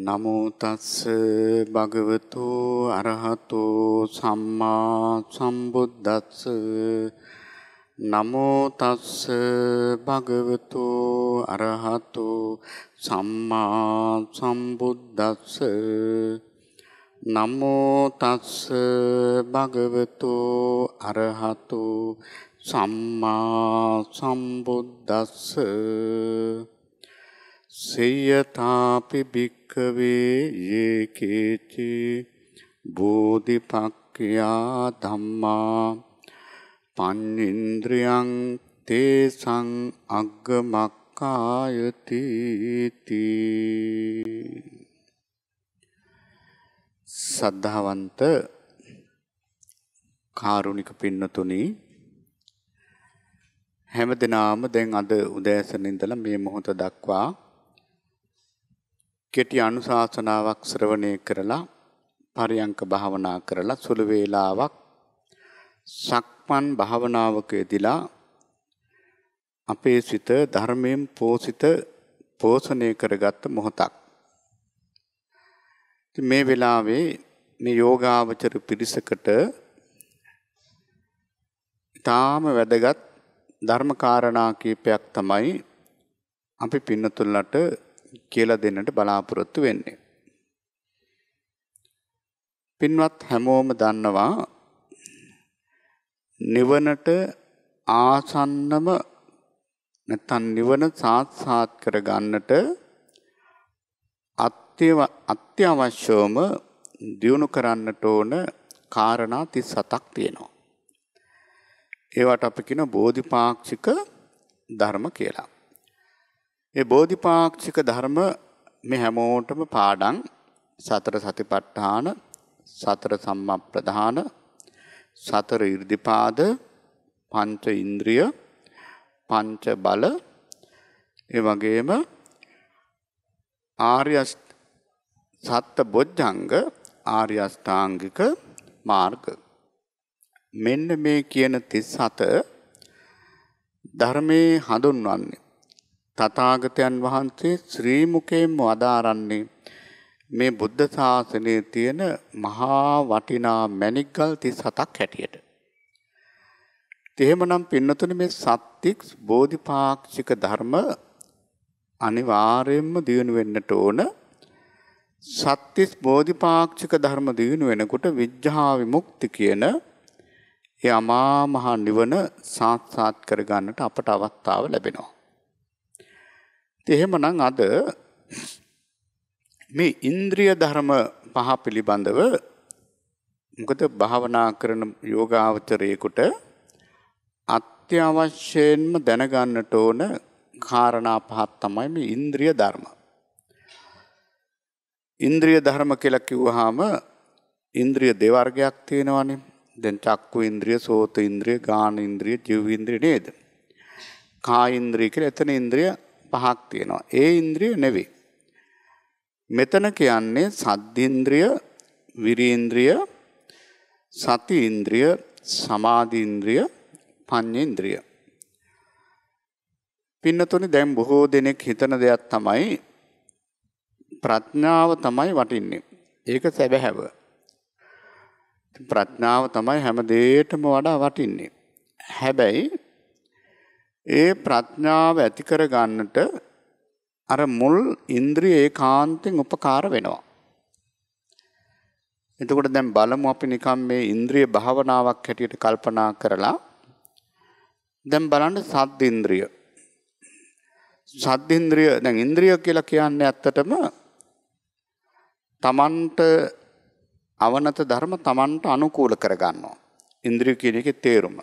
නමෝ තස්ස භගවතු අරහතෝ සම්මා සම්බුද්දස්ස නමෝ තස්ස භගවතු අරහතෝ සම්මා සම්බුද්දස්ස නමෝ තස්ස භගවතු අරහතෝ සම්මා සම්බුද්දස්ස සේයතාපි භික්ඛවේ යේකේචි බෝධිපක්ඛයා ධම්මා පඤ්ඤේන්ද්‍රයං තේසං අග්ගමක්ඛායති තී. සද්ධාවන්ත කාරුණික පින්නතුනි, හැමදෙනාම දැන් අද උදෑසන ඉඳලා මේ මොහොත දක්වා කෙටි අනුශාසනාවක් ශ්‍රවණය කරලා පරියංක භාවනා කරලා සුළු වේලාවක් සක්මන් භාවනාවක යෙදিলা අපේ සිත ධර්මයෙන් පෝෂණය කරගත් මොහොතක්. මේ වෙලාවේ මේ යෝගාවචර පිරිසකට ඊටාම වැදගත් ධර්ම කාරණා කීපයක් තමයි අපි පින්නතුල්ලට කියලා දෙන්නට බලාපොරොත්තු වෙන්නේ. පින්වත් හැමෝම දන්නවා නිවනට ආසන්නම නැත්නම් නිවන සාක්ෂාත් කර ගන්නට අත්‍යවශ්‍යම දියුණු කරන්නට ඕන කාරණා 37ක් තියෙනවා. ඒවට අපි කියන බෝධිපාක්ෂික ධර්ම කියලා. ඒ බෝධිපාක්ෂික ධර්ම මේ හැමෝටම පාඩම් සතර සතිපට්ඨාන, සතර සම්මප්ප්‍රධාන, සතර ඉර්ධිපාද, පංච ඉන්ද්‍රිය, පංච බල, ඒ වගේම ආර්ය සත්‍ය බොජ්ජංග, ආර්ය අෂ්ටාංගික මාර්ග. මෙන්න මේ කියන 37 ධර්මයේ හඳුන්වන්නේ තථාගතයන් වහන්සේ ශ්‍රී මුකයෙන්ම වදාරන්නේ මේ බුද්ධ ශාසනයේ තියෙන මහා වටිනා මණික්ගල් 37ක් හැටියට. එහෙමනම් පින්නතුනි, මේ සත්‍තික් බෝධිපාක්ෂික ධර්ම අනිවාර්යයෙන්ම දිනු වෙන්නට ඕන. සත්‍තිස් බෝධිපාක්ෂික ධර්ම දිනු වෙනකොට විඥා විමුක්ති කියන ඒ අමා මහ නිවන සාක්ෂාත් කර ගන්නට අපට අවස්ථාව ලැබෙනවා. එහෙමනම් අද මේ ඉන්ද්‍රිය ධර්ම පහ පිළිබඳව, මොකද භාවනා කරන යෝගාවචරයෙකුට අත්‍යවශ්‍යයෙන්ම දැනගන්නට ඕන කාරණා පහක් තමයි මේ ඉන්ද්‍රිය ධර්ම. ඉන්ද්‍රිය ධර්ම කියලා කිව්වහම ඉන්ද්‍රිය දෙවර්ගයක් තියෙනවානේ. දැන් චක්කු ඉන්ද්‍රිය, සෝත ඉන්ද්‍රිය, ගාන ඉන්ද්‍රිය, ජීව ඉන්ද්‍රිය නේද? කාය ඉන්ද්‍රිය කියලා එතන ඉන්ද්‍රිය පහක් තියෙනවා. ඒ ඉන්ද්‍රිය නෙවෙයි. මෙතන කියන්නේ සද්දේන්ද්‍රිය, විරේන්ද්‍රිය, සති ඉන්ද්‍රිය, සමාධි ඉන්ද්‍රිය, පඤ්ඤේන්ද්‍රිය. පින්නතුනි, දැන් බොහෝ දෙනෙක් හිතන දෙයක් තමයි ප්‍රඥාව තමයි වටින්නේ. ඒක සැබෑව. ප්‍රඥාව තමයි හැම දෙයකටම වඩා වටින්නේ. හැබැයි ඒ ප්‍රඥාව ඇති කර ගන්නට අර මුල් ඉන්ද්‍රිය ඒකාන්තයෙන් උපකාර වෙනවා. එතකොට දැන් බලමු අපි නිකම් මේ ඉන්ද්‍රිය භාවනාවක් හැටියට කල්පනා කරලා. දැන් බලන්න සද්දේන්ද්‍රිය. සද්දේන්ද්‍රිය දැන් ඉන්ද්‍රිය කියලා කියන්නේ ඇත්තටම තමන්ට අවනත ධර්ම තමන්ට අනුකූල කර ගන්නවා. ඉන්ද්‍රිය කියන එකේ තේරුම.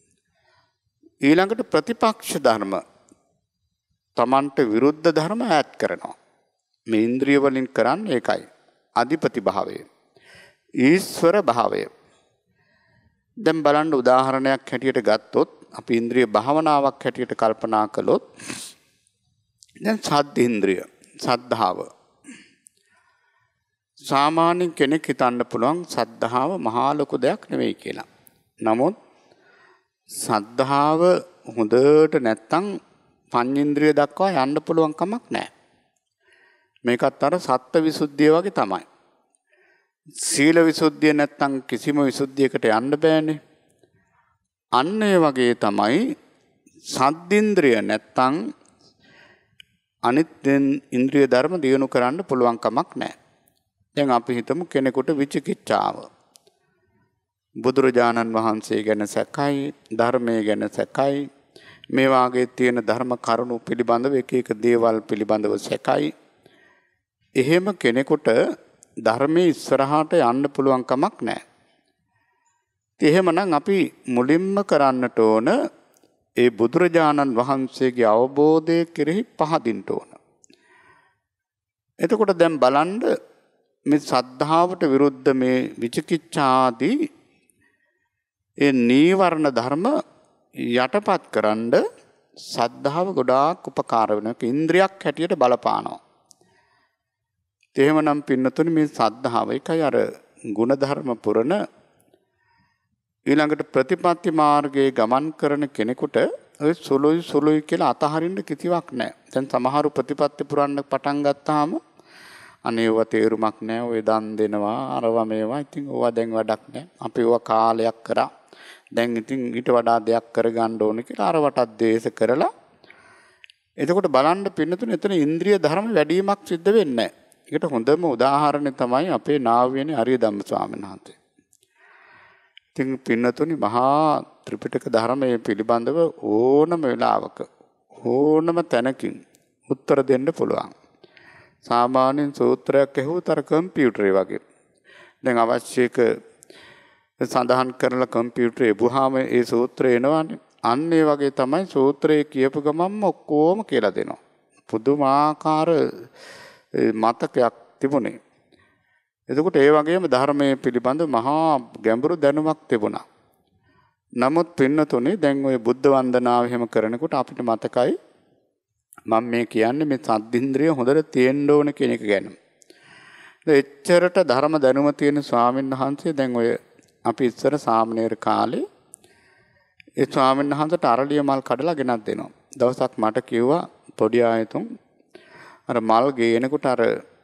ඊළඟට ප්‍රතිපක්ෂ ධර්ම, තමන්ට විරුද්ධ ධර්ම ඈත් කරනවා. මේ ඉන්ද්‍රිය වලින් කරන්නේ ඒකයි. අධිපති භාවය, ඊශ්වර භාවය. දැන් බලන්න උදාහරණයක් හැටියට ගත්තොත්, අපි ඉන්ද්‍රිය භාවනාවක් හැටියට කල්පනා කළොත්, දැන් සද්දේන්ද්‍රිය, සද්ධාව. සාමාන්‍ය කෙනෙක් හිතන්න පුළුවන් සද්ධාව මහා ලොකු දෙයක් නෙවෙයි කියලා. නමුත් සද්ධාව හොඳට නැත්තම් පඤ්චේන්ද්‍රිය දක්වා යන්න පුළුවන් කමක් නැහැ. මේකත් අර සත්ත්ව විසුද්ධිය වගේ තමයි. සීල විසුද්ධිය නැත්තම් කිසිම විසුද්ධියකට යන්න බෑනේ. අන්න ඒ වගේ තමයි සද්දින්ද්‍රිය නැත්තම් අනිත් ඉන්ද්‍රිය ධර්ම දියුණු කරන්න පුළුවන් කමක් නැහැ. දැන් අපි හිතමු කෙනෙකුට විචිකිච්ඡාව. බුදුරජාණන් වහන්සේ ගැන සැකයි, ධර්මයේ ගැන සැකයි, මේ වාගේ තියෙන ධර්ම කරුණු පිළිබඳව එක එක දේවල් පිළිබඳව සැකයි. එහෙම කෙනෙකුට ධර්මයේ ඉස්සරහට යන්න පුළුවන් කමක් නැහැ. එහෙමනම් අපි මුලින්ම කරන්නට ඕන ඒ බුදුරජාණන් වහන්සේගේ අවබෝධය කෙරෙහි පහදින්න ඕන. එතකොට දැන් බලන්න මේ සද්ධාවට විරුද්ධ මේ විචිකිච්ඡාදී ඒ නීවරණ ධර්ම යටපත් කරන්න සද්ධාව ගොඩාක් උපකාර වෙනවා. ඉන්ද්‍රියක් හැටියට බලපානවා. එහෙමනම් පින්නතුනි මේ සද්ධාව එකයි අර ගුණධර්ම පුරන ඊළඟට ප්‍රතිපත්ති මාර්ගයේ ගමන් කරන කෙනෙකුට ඔය සුළුයි කියලා අතහරින්න කිසිවක් නැහැ. දැන් සමහරු ප්‍රතිපත්ති පුරන්න පටන් ගත්තාම අනේ ඒවා තේරුමක් නැහැ. ඔය දන් දෙනවා අරවා මේවා. ඉතින් ඕවා දැන් වැඩක් නැහැ. අපි ඕවා කාලයක් කරා. දැන් ඉතින් ඊට වඩා දෙයක් කරගන්න ඕනේ කියලා අරවටත් දේශ කරලා එතකොට බලන්න පින්නතුනේ එතන ඉන්ද්‍රිය ධර්ම වැඩිවීමක් සිද්ධ වෙන්නේ නැහැ. ඒකට හොඳම උදාහරණය තමයි අපේ නාවියනේ අරිය ධම්ම ස්වාමීන් වහන්සේ. ඉතින් පින්නතුනි මහා ත්‍රිපිටක ධර්මයේ පිළිබඳව ඕනම වෙලාවක ඕනම තැනකින් උත්තර දෙන්න පුළුවන්. සාමාන්‍යයෙන් සූත්‍රයක් ඇහුවොත් අර කම්පියුටරේ වගේ. දැන් අවශ්‍යක සඳහන් කරලා කම්පියුටරේ බුහාම ඒ සූත්‍රය එනවනේ. අන්න ඒ වගේ තමයි සූත්‍රයේ කියපු ගමන්ම ඔක්කොම කියලා දෙනවා. පුදුමාකාර මතකයක් තිබුණේ. එතකොට ඒ වගේම ධර්මයේ පිළිබඳ මහා ගැඹුරු දැනුමක් තිබුණා. නමුත් පින්නතුනේ දැන් ওই බුද්ධ වන්දනාව එහෙම කරනකොට අපිට මතකයි මම මේ කියන්නේ මේ සද්දින්ද්‍රිය හොඳට තියෙන්න ඕන කියන එක ගැන. එච්චරට ධර්ම දැනුම තියෙන ස්වාමීන් වහන්සේ දැන් ඔය අපි ඉස්සර සාමණේර කාලේ ඒ ස්වාමීන් වහන්සේට අරලිය මල් කඩලා ගෙනත් දෙනවා. දවසක් මට කිව්වා පොඩි ආයතුන් අර මල් ගේනකොට අර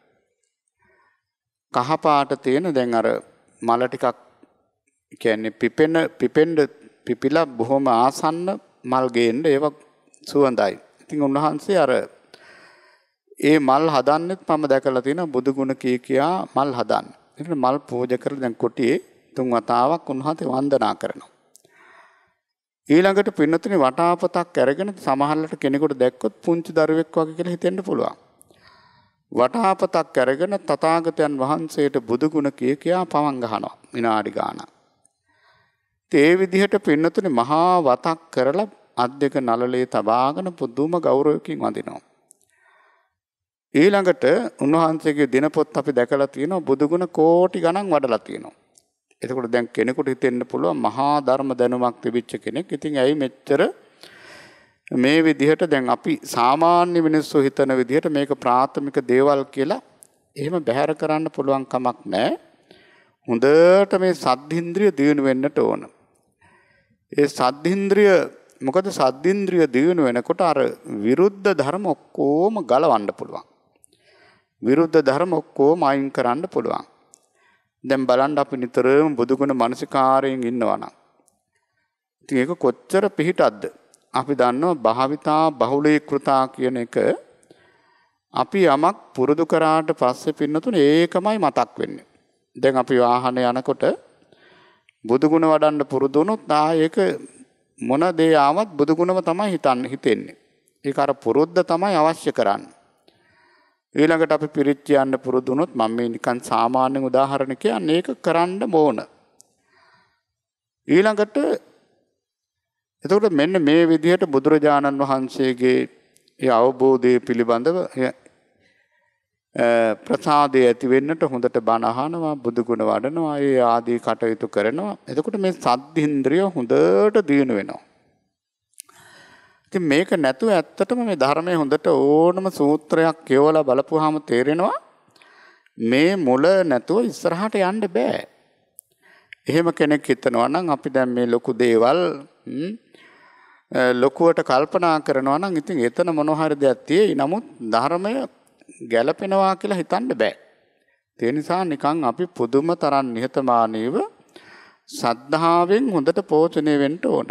කහ පාට තියෙන දැන් අර මල ටිකක් කියන්නේ පිපිලා බොහොම ආසන්න මල් ගේන්න ඒව සුවඳයි. ඉතින් උන්වහන්සේ අර ඒ මල් හදන්නෙත් මම දැකලා තියෙනවා බුදු ගුණ කියා මල් හදන්න. ඉතින් මල් පූජා කරලා දැන් කොටියේ 3 වතාවක් උන්වහන්සේ වන්දනා කරනවා. ඊළඟට පින්නතුනේ වටාපතක් අරගෙන සමහරලට කෙනෙකුට දැක්කොත් පුංචි දරුවෙක් වගේ කියලා හිතෙන්න පුළුවන්. වටාපතක් අරගෙන තථාගතයන් වහන්සේට බුදු ගුණ කියා පවන් ගහනවා විනාඩි ගාණක්. ඒ විදිහට පින්නතුනේ මහා වතක් කරලා අත් දෙක නළලේ තබාගෙන පුදුම ගෞරවයෙන් වඳිනවා. ඊළඟට උන්වහන්සේගේ දිනපොත් අපි දැකලා තියෙනවා බුදු ගුණ කෝටි ගණන් වඩලා තියෙනවා. එතකොට දැන් කෙනෙකුට හිතෙන්න පුළුවන් මහා ධර්ම දැනුමක් තිබිච්ච කෙනෙක්. ඉතින් ඇයි මෙච්චර මේ විදිහට දැන් අපි සාමාන්‍ය මිනිස්සු හිතන විදිහට මේක ප්‍රාථමික දේවල් කියලා එහෙම බැහැර කරන්න පුළුවන් කමක් නැහැ. හොඳට මේ සද්ධින්ද්‍රිය දියුණු වෙන්නට ඕන. ඒ සද්ධින්ද්‍රිය මොකද සද්ධින්ද්‍රිය දියුණු වෙනකොට අර විරුද්ධ ධර්ම ඔක්කොම ගලවන්න පුළුවන්. විරුද්ධ ධර්ම ඔක්කොම අයින් කරන්න පුළුවන්. දැන් බලන්න අපි නිතරම බුදුගුණ මානසිකාරයෙන් ඉන්නවා නම් ඉතින් ඒක කොච්චර පිහිටක්ද? අපි දන්නවා භාවිතා බහුලීකృతా කියන එක අපි යමක් පුරුදු කරාට පස්සේ පින්නතුනේ ඒකමයි මතක් වෙන්නේ. දැන් අපි වාහනේ යනකොට බුදුගුණ වඩන්න පුරුදු වුණොත් ඒක මොන දේ ආවත් බුදුගුණම තමයි හිතෙන්නේ. ඒක අර පුරුද්ද තමයි අවශ්‍ය කරන්නේ. ඊළඟට අපි පිරිත් යන්න පුරුදු වුණොත් මම මේ නිකන් සාමාන්‍ය උදාහරණ කියන්නේ ඒක කරන්න ඕන. ඊළඟට එතකොට මෙන්න මේ විදිහට බුදුරජාණන් වහන්සේගේ ඒ අවබෝධය පිළිබඳව ප්‍රසාදය ඇති වෙන්නට හොඳට බණ අහනවා බුදු ගුණ වඩනවා ඒ ආදී කටයුතු කරනවා. එතකොට මේ සද්ධින්ද්‍රිය හොඳට දියුණු වෙනවා. ඉතින් මේක නැතුව ඇත්තටම මේ ධර්මයේ හොඳට ඕනම සූත්‍රයක් කියවලා බලපුවාම තේරෙනවා මේ මුල නැතුව ඉස්සරහට යන්න බෑ. එහෙම කෙනෙක් හිතනවා නම් අපි දැන් මේ ලොකු දේවල් ලොකුවට කල්පනා කරනවා නම් ඉතින් එතන මොන හරි දෙයක් තියෙයි. නමුත් ධර්මය ගැළපෙනවා කියලා හිතන්න බෑ. ඒ නිසා නිකන් අපි පුදුම තරම් නිහතමානීව සද්ධාවෙන් හොඳට පෝෂණය වෙන්න ඕන.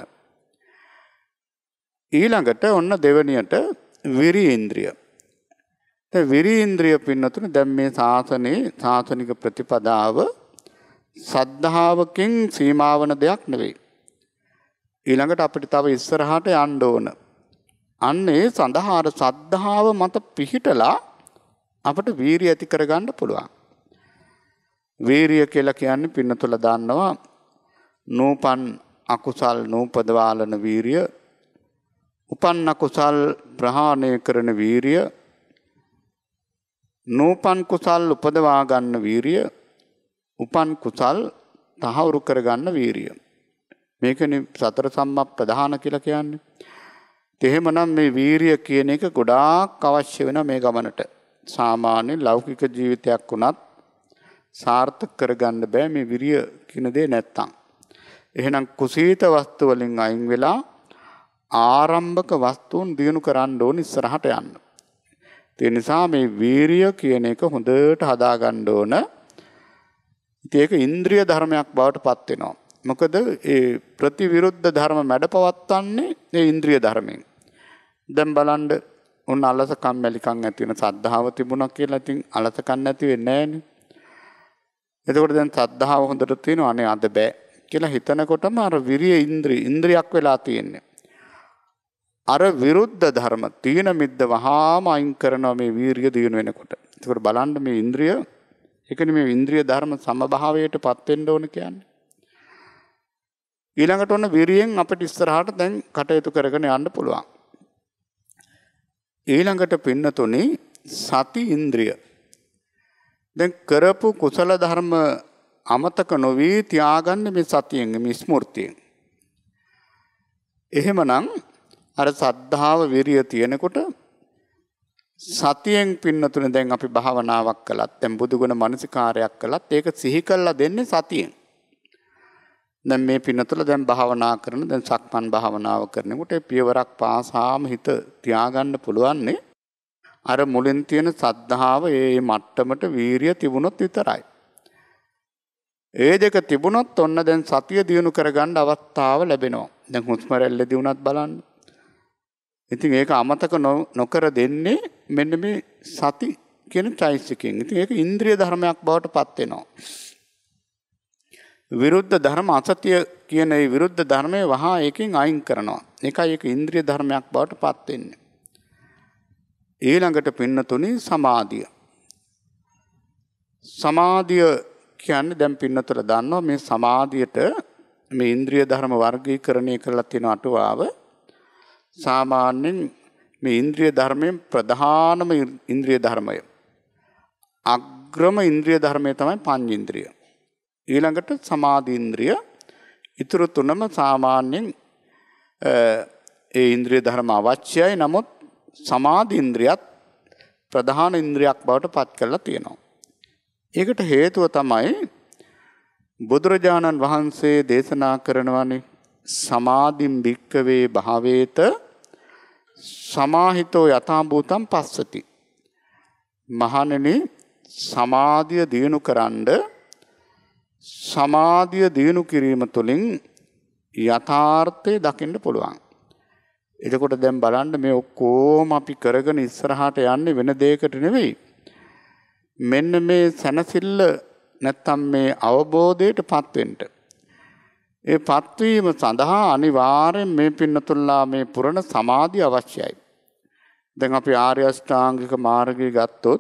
ඊළඟට ඔන්න දෙවනියට විරීන්ද්‍රිය. දැන් විරීන්ද්‍රිය පින්නතුනේ දැන් මේ ශාසනයේ ශාසනික ප්‍රතිපදාව සද්ධාවකින් සීමා වන දෙයක් නෙවෙයි. ඊළඟට අපිට තව ඉස්සරහට යන්න ඕන. අන්නේ සඳහා අර සද්ධාව මත පිහිටලා අපිට වීරිය ඇති කරගන්න පුළුවන්. වීරිය කියලා කියන්නේ පින්නතුල දන්නවා නූපන් අකුසල් නූපදවාලන වීරිය, උපන් අකුසල් ප්‍රහාණය කරන වීරිය, නූපන් කුසල් උපදවා ගන්න වීරිය, උපන් කුසල් තහවුරු කරගන්න වීරිය. මේකනේ සතර සම්මා ප්‍රධාන කියලා කියන්නේ. එහෙමනම් මේ වීරිය කියන එක ගොඩාක් අවශ්‍ය වෙන මේ ගමනට. සාමාන්‍ය ලෞකික ජීවිතයක් වුණත් සාර්ථක කරගන්න බෑ මේ විරිය කියන දේ නැත්තම්. එහෙනම් කුසීත වස්තු වලින් අයින් වෙලා ආරම්භක වස්තුන් දිනු කරන්න ඕන ඉස්සරහට යන්න. ඒ නිසා මේ වීරිය කියන එක හොඳට හදා ගන්න ඕන. ඒක ඉන්ද්‍රිය ධර්මයක් බවට පත් වෙනවා. මොකද ඒ ප්‍රතිවිරුද්ධ ධර්ම මැඩපවත්වන්නේ ඒ ඉන්ද්‍රිය ධර්මයෙන්. දැන් බලන්න උන් අලස කම්මැලිකම් ඇති වෙන සද්ධාව තිබුණා කියලා ඉතින් අලසකම් නැති වෙන්නේ නැහනේ. එතකොට දැන් සද්ධාව හොඳට තියෙනවා අනේ අද බෑ කියලා හිතනකොටම අර විරිය ඉන්ද්‍රියක් වෙලා තියෙන්නේ. අර විරුද්ධ ධර්ම තීන මිද්ද වහාම අයින් කරනවා මේ වීරිය දිනු වෙනකොට. එතකොට බලන්න මේ ඉන්ද්‍රිය ඒකනේ මේ ඉන්ද්‍රිය ධර්ම සමභාවයටපත් වෙන්න ඕන කියන්නේ. ඊළඟට ඔන්න විරියෙන් අපිට ඉස්සරහට දැන් කටයුතු කරගෙන යන්න පුළුවන්. ඊළඟට පින්නතුනේ සති ඉන්ද්‍රිය. දැන් කරපු කුසල ධර්ම අමතක නොවි තියාගන්න මේ සතියෙන් මේ ස්මෘතියෙන්. එහෙමනම් අර සද්ධාව විරිය තියෙනකොට සතියෙන් පින්නතුනේ දැන් අපි භාවනාවක් කළත් දැන් බුදුගුණ මනසිකාරයක් කළත් ඒක සිහි කළා දෙන්නේ සතියෙන්. දැන් මේ පින්නතුල දැන් භාවනා කරන දැන් සක්මන් භාවනාව කරනකොට පියවරක් පාසාම හිත තියාගන්න පුළුවන්නේ අර මුලින් තියෙන සද්ධාව ඒ මට්ටමට වීරිය තිබුණොත් විතරයි. ඒ දෙක තිබුණොත් ඔන්න දැන් සතිය දිනු කරගන්න අවස්ථාව ලැබෙනවා. දැන් හුස්ම රැල්ලදී උනත් බලන්න. ඉතින් ඒක අමතක නොකර දෙන්නේ මෙන්න මේ සති කියන චෛසිකයෙන්. ඉතින් ඒක ඉන්ද්‍රිය ධර්මයක් බවට පත් වෙනවා. විරුද්ධ ධර්ම අසතිය කියන ඒ විරුද්ධ ධර්මයේ වහා එකකින් අයින් කරනවා. ඒකයි ඒක ඉන්ද්‍රිය ධර්මයක් බවට පත් වෙන්නේ. ඊළඟට පින්නතුනි සමාධිය. සමාධිය කියන්නේ දැන් පින්නතර දන්නවා මේ සමාධියට මේ ඉන්ද්‍රිය ධර්ම වර්ගීකරණය කරලා තියෙන අටුවාව සාමාන්‍යයෙන් මේ ඉන්ද්‍රිය ධර්මයෙන් ප්‍රධානම ඉන්ද්‍රිය ධර්මය. අග්‍රම ඉන්ද්‍රිය ධර්මය තමයි පංචේන්ද්‍රිය. ඊළඟට සමාධි ඉන්ද්‍රිය. ඊතුරු තුනම සාමාන්‍යයෙන් ඒ ඉන්ද්‍රිය ධර්ම අවශ්‍යයි. නමුත් සමාධි ඉන්ද්‍රියත් ප්‍රධාන ඉන්ද්‍රියක් බවට පත් කරලා තියෙනවා. ඒකට හේතුව තමයි බුදුරජාණන් වහන්සේ දේශනා කරනවානේ සමාධිම් භික්කවේ භාවේත සමාහිතෝ යථා භූතං පස්සති. මහණෙනි සමාධිය දිනු කරන්ඩ සමාධිය දිනු කිරීම තුළින් යථාර්ථය දකින්න පුළුවන්. එතකොට දැන් බලන්න මේ ඔක්කොම අපි කරගෙන ඉස්සරහට යන්නේ වෙන දෙයකට නෙවෙයි. මෙන්න මේ සැනසෙල්ල නැත්තම් මේ අවබෝධයටපත් වෙන්න. ඒ පත්වීම සඳහා අනිවාර්යෙන් මේ පින්නතුල්ලා මේ පුරණ සමාධිය අවශ්‍යයි. දැන් අපි ආර්ය අෂ්ටාංගික මාර්ගය ගත්තොත්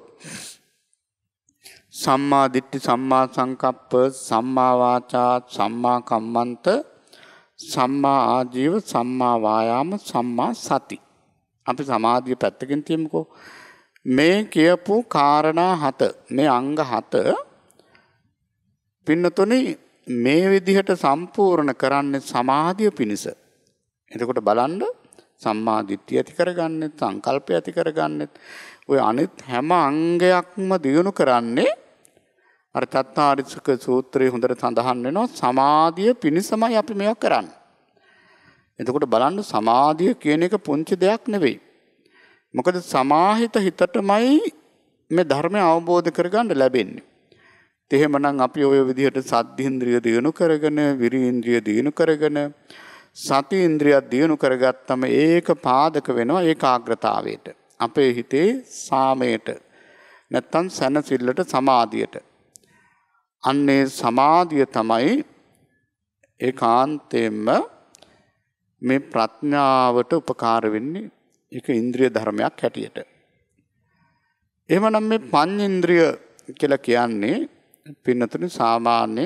සම්මා දිට්ඨි සම්මා සංකප්ප සම්මා වාචා සම්මා කම්මන්ත සම්මා ආජීව සම්මා වායාම සම්මා සති. අපි සමාධිය පැත්තකින් තියමුකෝ. මේ කියපු කාරණා 7 මේ අංග 7 පින්නතුනි මේ විදිහට සම්පූර්ණ කරන්නේ සමාධිය පිණිස. එතකොට බලන්න සම්මා දිට්ඨිය ඇති කරගන්නෙත් සංකල්පය ඇති කරගන්නෙත් ඔය අනිත් හැම අංගයක්ම දියුණු කරන්නේ අර තත්තාරිසක සූත්‍රයේ හොඳට සඳහන් වෙනවා සමාධිය පිණිසමයි අපි මේක කරන්නේ. එතකොට බලන්න සමාධිය කියන එක පුංචි දෙයක් නෙවෙයි. මොකද සමාහිත හිතටමයි මේ ධර්මය අවබෝධ කරගන්න ලැබෙන්නේ. එහෙමනම් අපි ওই විදිහට සද්ධින්ද්‍රිය දියුණු කරගෙන, විරීන්ද්‍රිය දියුණු කරගෙන, සති ඉන්ද්‍රිය දියුණු කරගත්තම ඒක පාදක වෙනවා ඒකාග්‍රතාවයට. අපේ හිතේ සාමයට නැත්තම් සැනසෙල්ලට සමාධියට. අන්නේ සමාධිය තමයි ඒකාන්තයෙන්ම මේ ප්‍රඥාවට උපකාර වෙන්නේ. ඒක ඉන්ද්‍රිය ධර්මයක් හැටියට. එහෙමනම් මේ පංචේන්ද්‍රිය කියලා කියන්නේ පින්නතුනි සාමාන්‍යයෙන්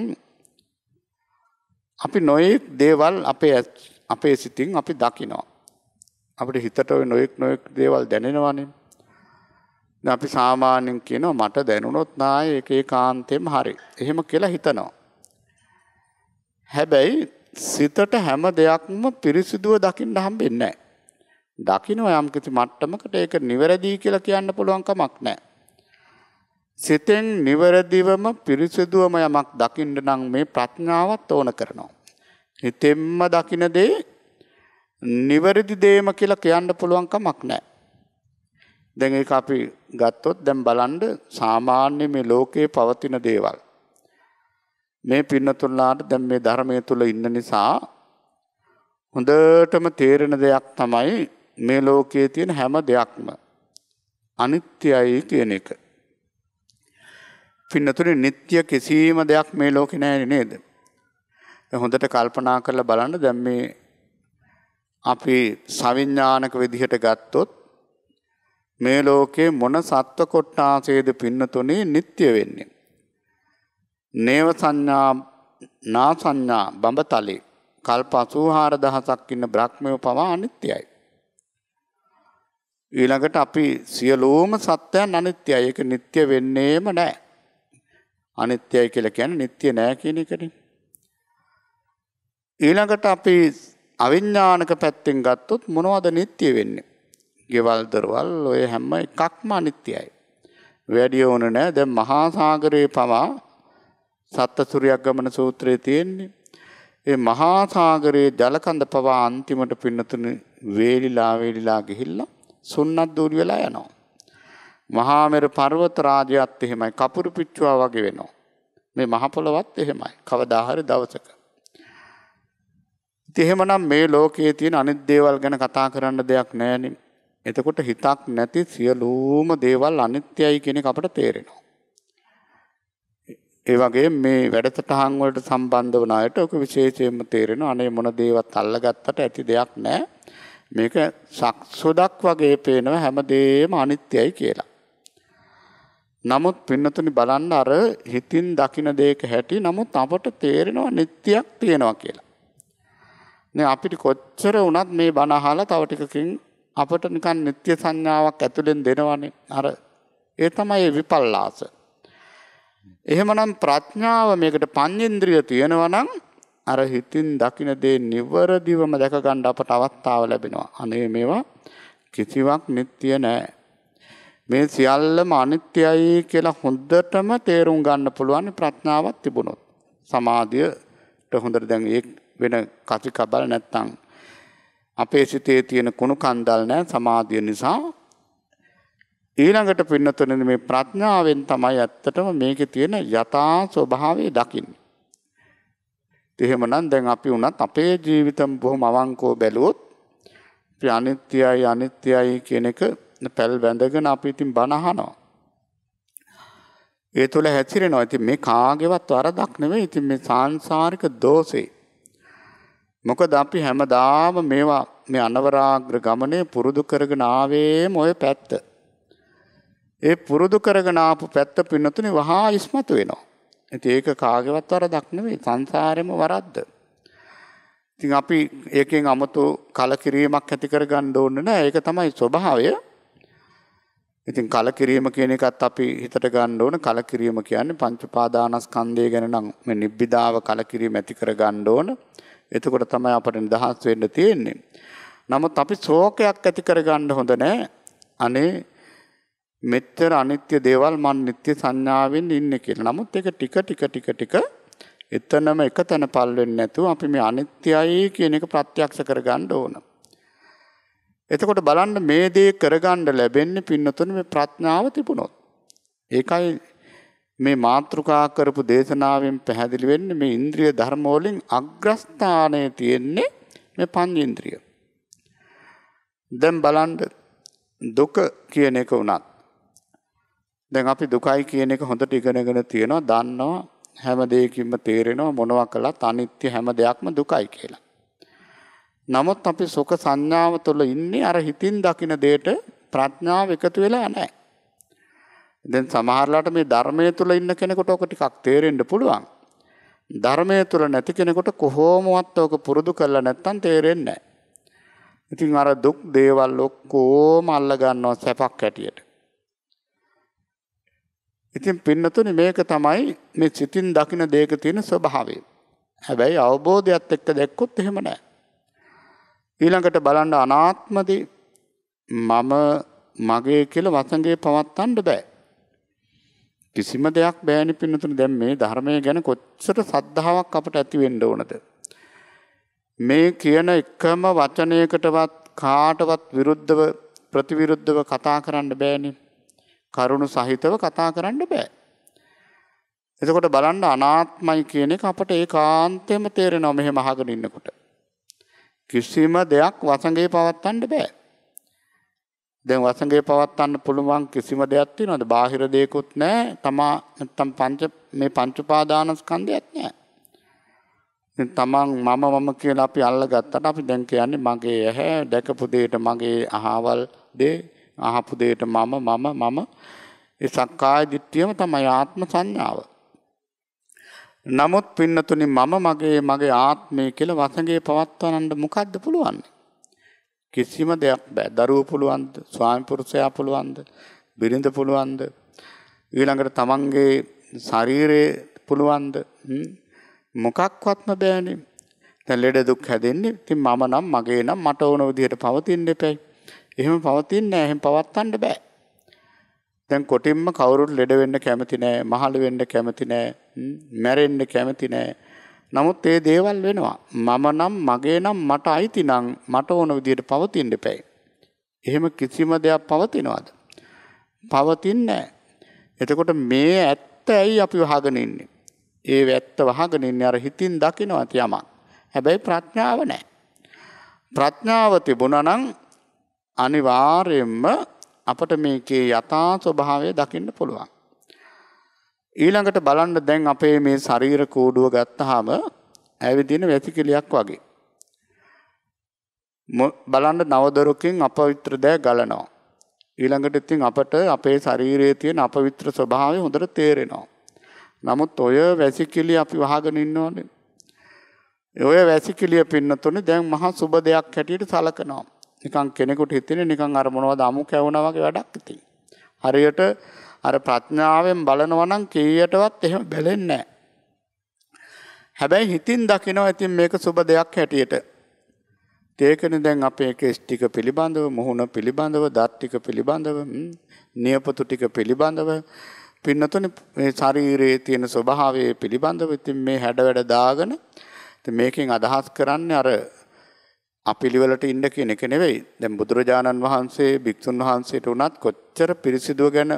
අපි නොයෙක් දේවල් අපේ සිතින් අපි දකිනවා. අපිට හිතට ඔය නොයෙක් දේවල් දැනෙනවානේ. දැන් අපි සාමාන්‍යයෙන් කියනවා මට දැනුණොත් නාය ඒක ඒකාන්තයෙන්ම හරි. එහෙම කියලා හිතනවා. හැබැයි සිතට හැම දෙයක්ම පිරිසිදුව දකින්න හම්බෙන්නේ නැහැ. දකින්න යම් කිසි මට්ටමකට ඒක නිවැරදි කියලා කියන්න පුළුවන් කමක් නැහැ. සිතෙන් නිවැරදිවම පිරිසිදුවම යමක් දකින්න නම් මේ ප්‍රඥාවත් ඕන කරනවා. හිතෙන්ම දකින්න දේ නිවැරදි දේම කියලා කියන්න පුළුවන් කමක් නැහැ. දැන් ඒක අපි ගත්තොත් දැන් බලන්න සාමාන්‍ය මේ ලෝකයේ පවතින දේවල්. මේ පින්නතුල්ලාට දැන් මේ ධර්මයේ තුල ඉන්න නිසා හොඳටම තේරෙන දෙයක් තමයි මේ ලෝකයේ තියෙන හැම දෙයක්ම අනිත්‍යයි කියන එක. පින්නතුනේ නිට්ටය කිසිම දෙයක් මේ ලෝකේ නැහැ නේද? දැන් හොඳට කල්පනා කරලා බලන්න දැන් මේ අපි සවිඥානික විදිහට ගත්තොත් මේ ලෝකේ මොන සත්ව කොට්ටාසේද පින්නතුනේ නිට්ටය වෙන්නේ? නේව සංඥා නා සංඥා බඹතලේ කල්ප 84000ක් ඉන්න බ්‍රහ්මයෝ පවා අනිත්‍යයි. ඊළඟට අපි සියලුම සත්‍යයන් අනිත්‍යයි. ඒක නිට්ටය වෙන්නේම නැහැ. අනිත්‍යයි කියලා කියන්නේ නිට්ටය නැහැ කියන එකනේ. ඊළඟට අපි අවිඥානික පැත්තෙන් ගත්තොත් මොනවද නිට්ටය වෙන්නේ? ගෙවල් දරවල් ඔය හැම එකක්ම අනිත්‍යයි. වැඩි ඕන නැහැ. දැන් මහා සාගරේ පවා සත්ත්‍සුරියක් ගමන සූත්‍රයේ තියෙන්නේ. ඒ මහා සාගරයේ ජලකඳ පවා අන්තිමට පින්නතුනේ වේලිලා ගිහිල්ලා සුන්නත් දූලි වෙලා යනවා. මහා මෙර පර්වත රාජ්‍යයත් එහෙමයි කපුරු පිච්චුවා වගේ වෙනවා. මේ මහ පොළවත් එහෙමයි. කවදා හරි දවසක. ඉතින් එහෙමනම් මේ ලෝකයේ තියෙන අනිත් දේවල් ගැන කතා කරන්න දෙයක් නැහැනේ. එතකොට හිතක් නැති සියලුම දේවල් අනිත්‍යයි කියන එක අපට තේරෙනවා. ඒ වගේ මේ වැඩසටහන් වලට සම්බන්ධ වන අයට ඔක විශේෂයෙන්ම තේරෙනවා. අනේ මොන දේවත් අල්ලගත්තට ඇති දෙයක් නැහැ. මේක සක්සොදක් වගේ පේනවා හැමදේම අනිත්‍යයි කියලා. නමුත් පින්නතුනි බලන්න අර හිතින් දකින දෙයක හැටි නමුත් අපට තේරෙනවා නිට්ටයක් තියෙනවා කියලා. නේ අපිට කොච්චර වුණත් මේ බණ අහලා තව ටිකකින් අපට නිකන් නිට්ටය සංඥාවක් ඇතුලෙන් දෙනවනේ. අර ඒ තමයි විපල්ලාස. එහෙමනම් ප්‍රඥාව මේකට පංචේන්ද්‍රිය තියෙනවා නම් අර හිතින් දකින දේ නිවරදිවම දැක ගන්න අපට අවස්ථාව ලැබෙනවා. අනේ මේවා කිසිවක් නිට්ටය නෑ. මේ සියල්ලම අනිත්‍යයි කියලා හොඳටම තේරුම් ගන්න පුළුවන් ප්‍රඥාවක් තිබුණොත්. සමාධියට හොඳට දැන් ඒ වෙන කතිකබල නැත්තම් අපේ සිතේ තියෙන කුණු කන්දල් නෑ සමාධිය නිසා. ඊළඟට පින්නතුනේ මේ ප්‍රඥාවෙන් තමයි ඇත්තටම මේකේ තියෙන යථා ස්වභාවය දකින්නේ. එහෙමනම් දැන් අපි උනත් අපේ ජීවිතම් බොහොම අවංකව බැලුවොත් අපි අනිත්‍යයි කියන එක පැල් බැඳගෙන අපි ඉතින් බණ අහනවා. ඒ තුල හැසිරෙනවා. ඉතින් මේ කාගේවත් වරදක් නෙවෙයි. ඉතින් මේ සාංශාරික දෝෂේ. මොකද අපි හැමදාම මේවා මේ අනවරාග්‍ර ගමනේ පුරුදු කරගෙන ආවේම ඔය පැත්ත. ඒ පුරුදු කරගෙන ආපු පැත්ත පින්නතුනේ වහා ඉස්මතු වෙනවා. ඉතින් ඒක කාගේවත් වරදක් නෙවෙයි සංසාරෙම වරද්ද. ඉතින් අපි ඒකෙන් 아무තු කලකිරීමක් ඇති කරගන්න ඕනේ නෑ. ඒක තමයි ස්වභාවය. ඉතින් කලකිරීම කියන එකත් අපි හිතට ගන්න ඕන. කලකිරීම කියන්නේ පංච උපාදානස්කන්ධය ගැන නම් මේ නිබ්බිදාව කලකිරීම ඇති කරගන්න ඕන. එතකොට තමයි අපට නිදහස් වෙන්න තියෙන්නේ. නමුත් අපි ශෝකයක් ඇති කරගන්න හොඳ නෑ. අනේ මෙච්චර අනිත්‍ය දේවල් මන් නිත්‍ය සංඥාවෙන් ඉන්නේ කියලා. නමුත් ඒක ටික එතනම එක තැන පල් වෙන්නේ නැතුව අපි මේ අනිත්‍යයි කියන එක ප්‍රත්‍යක්ෂ කරගන්න ඕන. එතකොට බලන්න මේ දේ කරගන්න ලැබෙන්නේ පින්නතුනේ මේ ප්‍රඥාව තිබුණොත්. ඒකයි මේ මාතෘකා කරපු දේශනාවෙන් පැහැදිලි වෙන්නේ මේ ඉන්ද්‍රිය ධර්ම වලින් අග්‍රස්ථානයේ තියෙන්නේ මේ පංචේන්ද්‍රිය. දැන් බලන්න දුක කියන එක උනත් දැන් අපි දුකයි කියන එක හොඳට ඉගෙනගෙන තියෙනවා දන්නවා හැම දෙයකින්ම තේරෙනවා මොනවා කළත් අනිත්‍ය හැම දෙයක්ම දුකයි කියලා. නමුත් අපි සුඛ සංඥාව තුළ ඉන්නේ අර හිතින් දකින දෙයට ප්‍රඥාව එකතු වෙලා නැහැ. දැන් සමහරලාට මේ ධර්මයේ තුල ඉන්න කෙනෙකුට ඔක ටිකක් තේරෙන්න පුළුවන්. ධර්මයේ තුල නැති කෙනෙකුට කොහොමවත් ඔක පුරුදු කරලා නැත්තම් තේරෙන්නේ නැහැ. ඉතින් අර දුක් දේවල් ඔක්කොම අල්ල ගන්නවා සැපක් හැටියට. ඉතින් පින්නතුනේ මේක තමයි මේ සිතින් දකින දෙයක තියෙන ස්වභාවය. හැබැයි අවබෝධයත් එක්ක දැක්කොත් එහෙම නැහැ. ඊළඟට බලන්න අනාත්මදී මම මගේ කියලා වසඟේ පවත්තන්න බෑ. කිසිම දෙයක් බෑනේ පින්නතුනේ. දැන් මේ ධර්මයේ ගැන කොච්චර සද්ධාාවක් අපට ඇති වෙන්න ඕනද? මේ කියන එකම වචනයකටවත් කාටවත් විරුද්ධව ප්‍රතිවිරුද්ධව කතා කරන්න බෑනේ. කරුණු සහිතව කතා කරන්න බෑ. එතකොට බලන්න අනාත්මයි කියන එක අපට ඒකාන්තයෙන්ම තේරෙනවා මෙහෙම අහගෙන ඉන්නකොට. කිසිම දෙයක් වසඟේ පවත්තන්න බෑ. දැන් වසඟේ පවත්තන්න පුළුවන් කිසිම දෙයක් තියෙනවද? බාහිර දෙයක්වත් නැහැ. තමා නැත්තම් මේ පංච උපාදානස්කන්ධයක් නැහැ. තමන් මම කියලා අපි අල්ලගත්තට අපි දැන් කියන්නේ මගේ ඇහැ දැකපු දෙයට මගේ අහවල් දේ අහපු දෙයට මම ඒ සක්කාය දිට්ඨියම තමයි ආත්ම සංඥාව. නමුත් පින්නතුනි මම මගේ ආත්මය කියලා වසඟේ පවත්වන්න මොකද්ද පුළුවන්? කිසිම දෙයක් බෑ. දරුවෝ පුළුවන්ද? ස්වාමි පුරුෂයා පුළුවන්ද? බිරිඳ පුළුවන්ද? ඊළඟට තමන්ගේ ශරීරේ පුළුවන්ද? මොකක්වත්ම බෑනේ. දැන් ලෙඩ දුක් හැදෙන්නේ. ඉතින් මම නම් මගේ නම් මට ඕන විදිහට පවතින්න එපයි. එහෙම පවතින්නේ නැහැ. එහෙම පවත්වන්න බෑ. දැන් කොටින්ම කවුරුත් ලෙඩ වෙන්න කැමති නැහැ. මහලු වෙන්න කැමති නැහැ. මැරෙන්න කැමති නැහැ. නමුත් ඒ දේවල් වෙනවා. මම නම් මගේ නම් මට අයිති නම් මට ඕන විදිහට පවතින්න එපයි. එහෙම කිසිම දෙයක් පවතිනවද? පවතින්නේ නැහැ. එතකොට මේ ඇත්ත ඇයි අපි වහගෙන ඉන්නේ? ඒ ඇත්ත වහගෙන ඉන්නේ අර හිතින් දකින්නවා යමක්. හැබැයි ප්‍රඥාව නැහැ. ප්‍රඥාව තිබුණා නම් අනිවාර්යයෙන්ම අපට මේකේ යථා ස්වභාවය දකින්න පුළුවන්. ඊළඟට බලන්න දැන් අපේ මේ ශරීර කූඩුව ගත්තාම ඇවිදින වැසිකිළියක් වගේ. බලන්න නවදොරකින් අපවිත්‍ර දෑ ගලනවා. ඊළඟට ඉතින් අපට අපේ ශරීරයේ තියෙන අපවිත්‍ර ස්වභාවය හොඳට තේරෙනවා. නමුත් ඔය වැසිකිළිය අපි වහගෙන ඉන්නෝනේ. ඔය වැසිකිළිය පින්නතුනේ දැන් මහා සුබ දෙයක් හැටියට සලකනවා. නිකන් කෙනෙකුට හිතෙන්නේ නිකන් අර මොනවද අමු කැවුනා වගේ වැඩක් ඉතින්. හරියට අර ප්‍රඥාවෙන් බලනවා නම් කීයටවත් එහෙම බැලෙන්නේ නැහැ. හැබැයි හිතින් දකිනවා ඉතින් මේක සුබ දෙයක් හැටියට. ඒකනේ දැන් අපේ කෙස් ටික පිළිබඳව, මුහුණ පිළිබඳව, දත් ටික පිළිබඳව, නියපොතු ටික පිළිබඳව පින්නතුනේ මේ ශරීරයේ තියෙන ස්වභාවය පිළිබඳව ඉතින් මේ හැඩ වැඩ දාගෙන ඉතින් මේකෙන් අදහස් කරන්නේ අර අපිලිවලට ඉන්න කියන එක නෙවෙයි. දැන් බුදුරජාණන් වහන්සේ භික්ෂුන් වහන්සේට උනත් කොච්චර පිරිසිදුව ගැන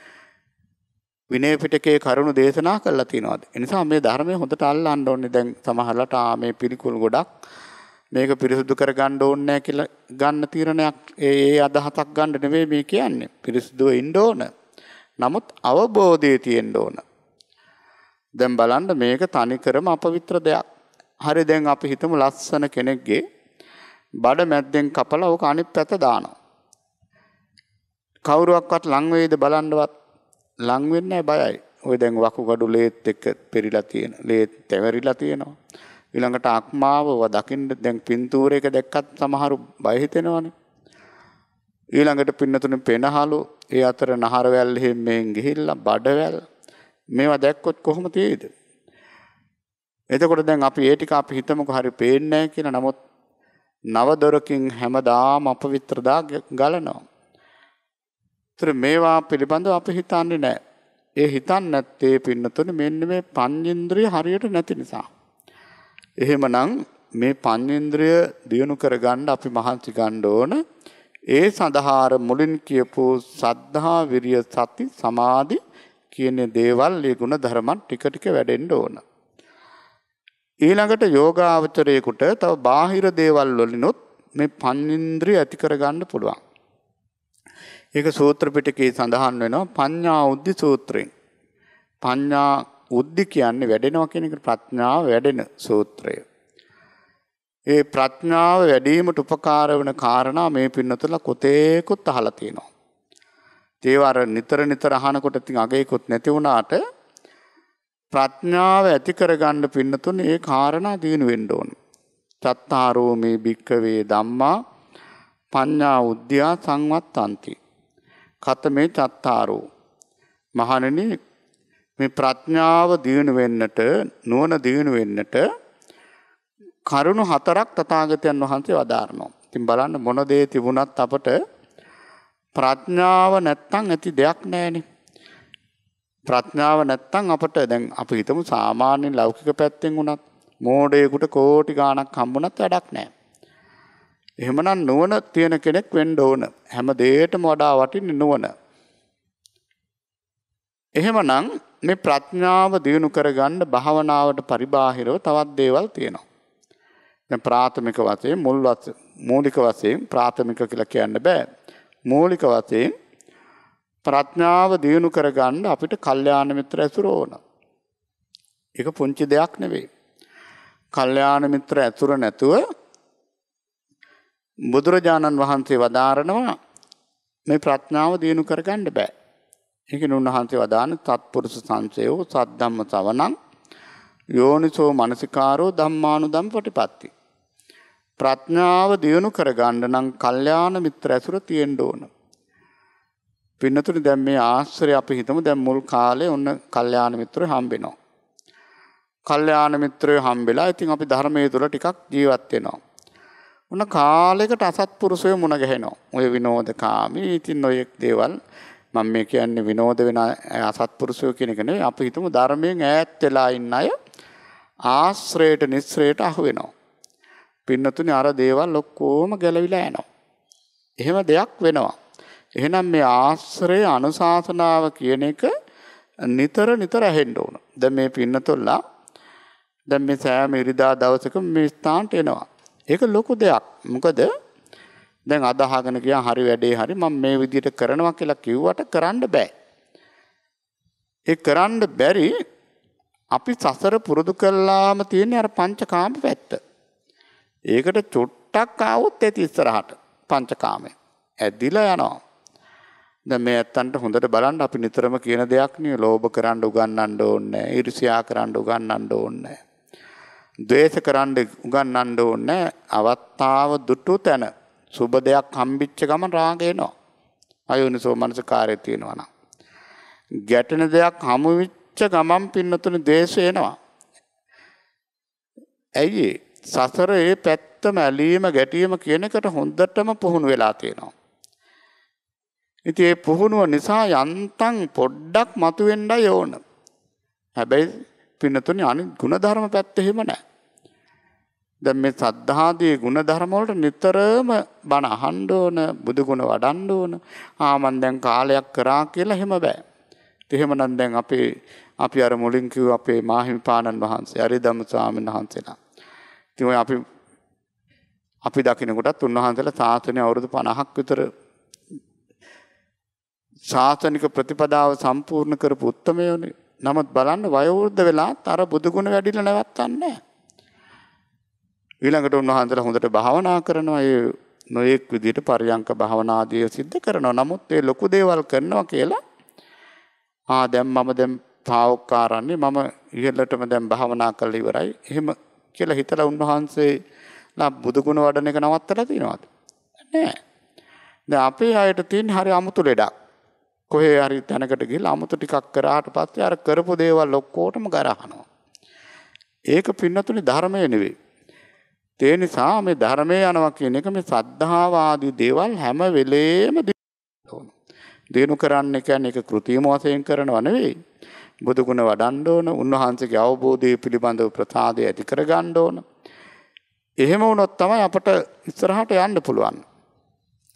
විනය පිටකේ කරුණු දේශනා කළා තියෙනවාද? ඒ නිසා මේ ධර්මයේ හොඳට අල්ලන්න ඕනේ. දැන් සමහරලාට මේ පිළිකුල් ගොඩක් මේක පිරිසිදු කර ගන්න ඕනේ නැහැ කියලා ගන්න තීරණයක් ඒ අදහසක් ගන්න නෙවෙයි මේ කියන්නේ. පිරිසිදුව ඉන්න ඕන. නමුත් අවබෝධය තියෙන්න ඕන. දැන් බලන්න මේක තනිකරම අපවිත්‍ර දෙයක්. හරි දැන් අපි හිතමු ලස්සන කෙනෙක්ගේ බඩ මැද්දෙන් කපලා ඕක අනිත් පැත්ත දානවා. කවුරුවක්වත් ලං වේද බලන්නවත් ලං වෙන්නේ බයයි. ඔය දැන් වකුගඩු ලේත් එක්ක පෙරිලා තියෙන ලේත් තැවරිලා තියෙනවා. ඊළඟට අක්මාව දකින්න දැන් පින්තූරයක දැක්කත් සමහරු බය හිතෙනවනේ. ඊළඟට පින්නතුනේ පෙනහලු ඒ අතර නහරවැල් හැමෙන් ගිහිල්ලා බඩවැල් මේවා දැක්කොත් කොහොම තියෙයිද? එතකොට දැන් අපි ඒ ටික අපි හිතමුකෝ හරි පේන්නේ නැහැ කියලා. නමුත් නවදොරකින් හැමදාම අපවිත්‍රදා ගලනවා. ඒතර මේවා පිළිබඳව අපි හිතන්නේ නැහැ. ඒ හිතන්නේ නැත්තේ පින්නතුනේ මෙන්න මේ පංචේන්ද්‍රිය හරියට නැති නිසා. එහෙමනම් මේ පංචේන්ද්‍රිය දියුණු කරගන්න අපි මහන්සි ගන්න ඕන. ඒ සඳහාර මුලින් කියපු සද්ධා විරිය සති සමාධි කියන දේවල් ඒ ගුණ ධර්මයන් ටික ටික වැඩෙන්න ඕන. ඊළඟට යෝගාවචරයේකට තව බාහිර දේවල් වලිනුත් මේ පඤ්චේන්ද්‍රිය ඇති කරගන්න පුළුවන්. ඒක සූත්‍ර පිටකේ සඳහන් වෙනවා පඤ්ඤා උද්ධි සූත්‍රයෙන්. පඤ්ඤා උද්ධි කියන්නේ වැඩෙනවා කියන එක ප්‍රඥාව වැඩෙන සූත්‍රය. ඒ ප්‍රඥාව වැඩිවීමට උපකාර වෙන කාරණා මේ පින්නතුලා කොතේකුත් අහලා තියෙනවා. ඒවර නිතර නිතර අහනකොට ඉතින් අගේකුත් නැති වුණාට ප්‍රඥාව ඇති කරගන්න පින්නතුනේ ඒ කාරණා දිනු වෙන්න ඕන. චත්තාරෝ මේ භික්ඛවේ ධම්මා පඤ්ඤා උද්ධියා සංවත්තಂತಿ. කතමේ චත්තාරෝ මහණෙනි මේ ප්‍රඥාව දිනු වෙන්නට නුවණ දිනු වෙන්නට කරුණු හතරක් තථාගතයන් වහන්සේ වදාරනවා. ඉතින් බලන්න මොන දේ තිබුණත් අපට ප්‍රඥාව නැත්තම් ඇති දෙයක් නැහැනේ. ප්‍රඥාව නැත්තම් අපට දැන් අපි හිතමු සාමාන්‍ය ලෞකික පැත්තෙන් උනත් මෝඩයෙකුට කෝටි ගාණක් හම්බුණත් වැඩක් නැහැ. එහෙමනම් නුවණ තියෙන කෙනෙක් වෙන්න ඕන. හැම දෙයකටම වඩා වටින්නේ නුවණ. එහෙමනම් මේ ප්‍රඥාව දියුණු කරගන්න භාවනාවට පරිබාහිරව තවත් දේවල් තියෙනවා. දැන් ප්‍රාථමික වශයෙන් මූලික වශයෙන් ප්‍රාථමික කියලා කියන්න බෑ. මූලික වශයෙන් ප්‍රඥාව දියුණු කරගන්න අපිට කල්යාණ මිත්‍ර ඇසුර ඕන. ඒක පුංචි දෙයක් නෙවෙයි. කල්යාණ මිත්‍ර ඇසුර නැතුව බුදුරජාණන් වහන්සේ වදාරනවා මේ ප්‍රඥාව දියුණු කරගන්න බෑ. ඒකෙන් උන්වහන්සේ වදාන සත්පුරුෂ සංසයෝ සද්ධම්ම සවණං යෝනිසෝ මනසිකාරෝ ධම්මානුධම්ම ප්‍රතිපatti. ප්‍රඥාව දියුණු කරගන්න නම් කල්යාණ මිත්‍ර ඇසුර තියෙන්න ඕන. පින්නතුනි දැන් මේ ආශ්‍රය අපි හිතමු දැන් මුල් කාලේ ඔන්න කල්යාණ මිත්‍රයෝ හම්බෙනවා. කල්යාණ මිත්‍රයෝ හම්බෙලා ඉතින් අපි ධර්මයේ තුල ටිකක් ජීවත් වෙනවා. ඔන්න කාලයකට අසත්පුරුෂයෝ මුණ ගැහෙනවා. ඔය විනෝදකාමී ඉතින් ඔය දේවල් මම මේ කියන්නේ විනෝද වෙන අසත්පුරුෂයෝ කියන එක නෙවෙයි. අපි හිතමු ධර්මයෙන් ඈත් වෙලා ඉන්න අය ආශ්‍රයයට නිස්සරයට අහු වෙනවා. පින්නතුනි අර දේවල් ඔක්කොම ගැලවිලා යනවා. එහෙම දෙයක් වෙනවා. එහෙනම් මේ ආශ්‍රය අනුශාසනාව කියන එක නිතර නිතර ඇහෙන්න ඕන. දැන් මේ පින්නතොල්ලා දැන් මේ සෑම ඉරිදා දවසක මේ ස්ථානට එනවා. ඒක ලොකු දෙයක්. මොකද දැන් අදහගෙන ගියා හරි වැඩේ හරි මම මේ විදිහට කරනවා කියලා කිව්වට කරන්න බෑ. ඒ කරන්න බැරි අපි සසර පුරුදු කළාම තියෙන අර පංචකාම පැත්ත. ඒකට චුට්ටක් ආවොත් ඇති ඉස්සරහට පංචකාමය ඇදිලා යනවා. දැන් මේ ඇත්තන්ට හොඳට බලන්න අපි නිතරම කියන දෙයක් නේ ලෝභ කරන්න උගන්වන්න ඕනේ, ඊර්ෂ්‍යා කරන්න උගන්වන්න ඕනේ, ද්වේෂ කරන්න උගන්වන්න ඕනේ. අවස්ථාව දුටු තැන සුබ දෙයක් හම්බෙච්ච ගමන් රාගය එනවා. අයෝනිසෝ මනසකාරය තියෙනවා නම්. ගැටෙන දෙයක් හමු වෙච්ච ගමන් පින්නතුනේ ද්වේෂය එනවා. ඇයි සසරේ පැත්තම ඇලීම ගැටීම කියන එකට හොඳටම පුහුණු වෙලා තියෙනවා. ඉතින් ඒ පුහුණුව නිසා යන්තම් පොඩ්ඩක් මතුවෙන්නයි ඕන. හැබැයි පින්නතුනේ අනිත් ಗುಣධර්ම පැත්ත එහෙම නැහැ. දැන් මේ සද්ධාදී ಗುಣධර්ම වලට නිතරම බණ අහන්න ඕන, බුදු ගුණ වඩන්න ඕන. මන් දැන් කාලයක් කරා කියලා එහෙම බෑ. එහෙමනම් දැන් අපි අර මුලින් කිව්ව අපේ මාහිමිපාණන් වහන්සේ, අරිදම් ස්වාමීන් වහන්සේලා. ඉතින් ඔය අපි දකින්න කොටත් උන්වහන්සේලා සාසනය අවුරුදු 50ක් විතර ශාසනික ප්‍රතිපදාව සම්පූර්ණ කරපු උත්තමයෝනේ. නමුත් බලන්න වයෝවෘද්ධ වෙලාත් අර බුදු ගුණ වැඩිලා නැවත්තන්නේ නැහැ. ඊළඟට උන්වහන්සේලා හොඳට භාවනා කරනවා. ඒ නොයෙක් විදිහට පරියංක භාවනා ආදී සිද්ධ කරනවා. නමුත් ඒ ලොකු දේවල් කරනවා කියලා දැන් මම පාවොක්කාරන්නේ මම ඉහළටම දැන් භාවනා කරලා ඉවරයි. එහෙම කියලා හිතලා උන්වහන්සේලා බුදු ගුණ වඩන එක නවත්තලා තියනවාද? නෑ. දැන් අපේ අයට තියෙන හරි අමුතු ලෙඩක්. කොහේ හරි තැනකට ගිහලා අමුතු ටිකක් කරාට පස්සේ අර කරපු දේවල් ඔක්කොටම ගරහනවා. ඒක පින්නතුනේ ධර්මය නෙවෙයි. ඒ නිසා මේ ධර්මයේ යනවා කියන එක මේ සද්ධාව ආදී දේවල් හැම වෙලේම දිනු කරන්න කියන්නේ ඒක කෘතිම වශයෙන් කරනව නෙවෙයි. බුදු ගුණ වඩන්න ඕන, උන්වහන්සේගේ අවබෝධය පිළිබඳව ප්‍රසාදය ඇති කර ගන්න ඕන. එහෙම වුණොත් තමයි අපට ඉස්සරහට යන්න පුළුවන්.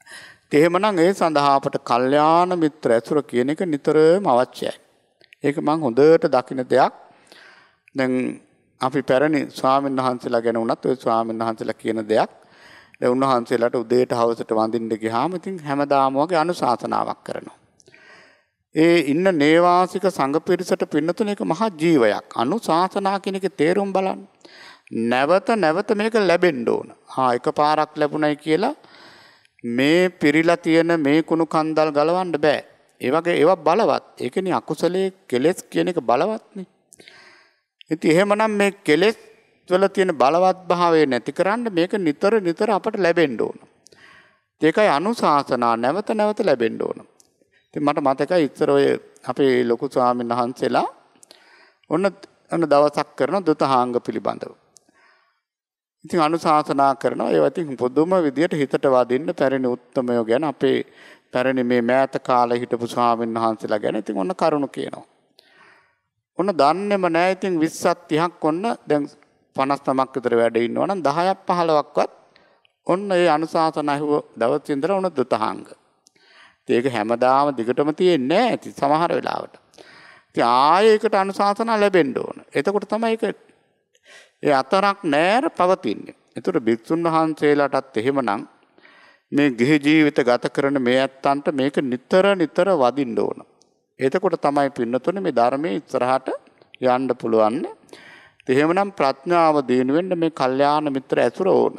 එහෙමනම් ඒ සඳහා අපට කල්යාණ මිත්‍ර ඇසුර කියන එක නිතරම අවශ්‍යයි. ඒක මම හොඳට දකින දෙයක්. දැන් අපි පැරණි ස්වාමීන් වහන්සේලා ගැන වුණත් ওই ස්වාමීන් වහන්සේලා කියන දෙයක්. දැන් උන්වහන්සේලාට උදේට හවසට වඳින්න ගියාම ඉතින් හැමදාම වගේ අනුශාසනාවක් කරනවා. ඒ ඉන්න නේවාසික සංඝ පිරිසට පින්නතුන එක මහා ජීවයක්. අනුශාසනා කියන එකේ තේරුම් බලන්න. නැවත නැවත මේක ලැබෙන්න ඕන. එකපාරක් ලැබුණයි කියලා මේ පිරීලා තියෙන මේ කුණු කන්දල් ගලවන්න බෑ. ඒ වගේ ඒවා බලවත්. ඒකනේ අකුසලයේ කෙලෙස් කියන එක බලවත්නේ. ඉතින් එහෙමනම් මේ කෙලෙස් වල තියෙන බලවත් භාවය නැති කරන්න මේක නිතර නිතර අපට ලැබෙන්න ඕන. ඒකයි අනුශාසනා නැවත නැවත ලැබෙන්න ඕන. ඉතින් මට මතකයි ඉස්සර ඔය අපේ ලොකු ස්වාමීන් වහන්සේලා ඔන්න දවසක් කරන දුතහාංග පිළිබඳව. ඉතින් අනුශාසනා කරනවා. ඒවා ඉතින් පොදුම විදියට හිතට වදින්න පැරණි උත්තමයෝ ගැන අපේ පැරණි මේ මෑත කාලේ හිටපු ස්වාමීන් වහන්සේලා ගැන ඉතින් ඔන්න කරුණු කියනවා. ඔන්න දන්නේම නැහැ ඉතින් 20ක් 30ක් ඔන්න දැන් 59ක් විතර වැඩ ඉන්නවා නම් 10ක් 15ක්වත් ඔන්න ඒ අනුශාසනා හුව දවස් ඉඳලා ඔන්න දුතහාංග. ඒක හැමදාම දිගටම තියෙන්නේ නැහැ ඉතින් සමහර වෙලාවට. ඉතින් ආයෙකට අනුශාසනා ලැබෙන්න ඕන. එතකොට තමයි ඒක ඒ අතරක් නෑර පවතින්නේ. ඒතර භික්ෂුන් වහන්සේලාටත් එහෙමනම් මේ ගිහි ජීවිත ගත කරන මේ ඇත්තන්ට මේක නිතර නිතර වදින්න ඕන. එතකොට තමයි පින්නතුනේ මේ ධර්මයේ ඉස්සරහට යන්න පුළුවන්. එහෙමනම් ප්‍රඥාව දිනු වෙන්න මේ කල්යාණ මිත්‍ර ඇසුර ඕන.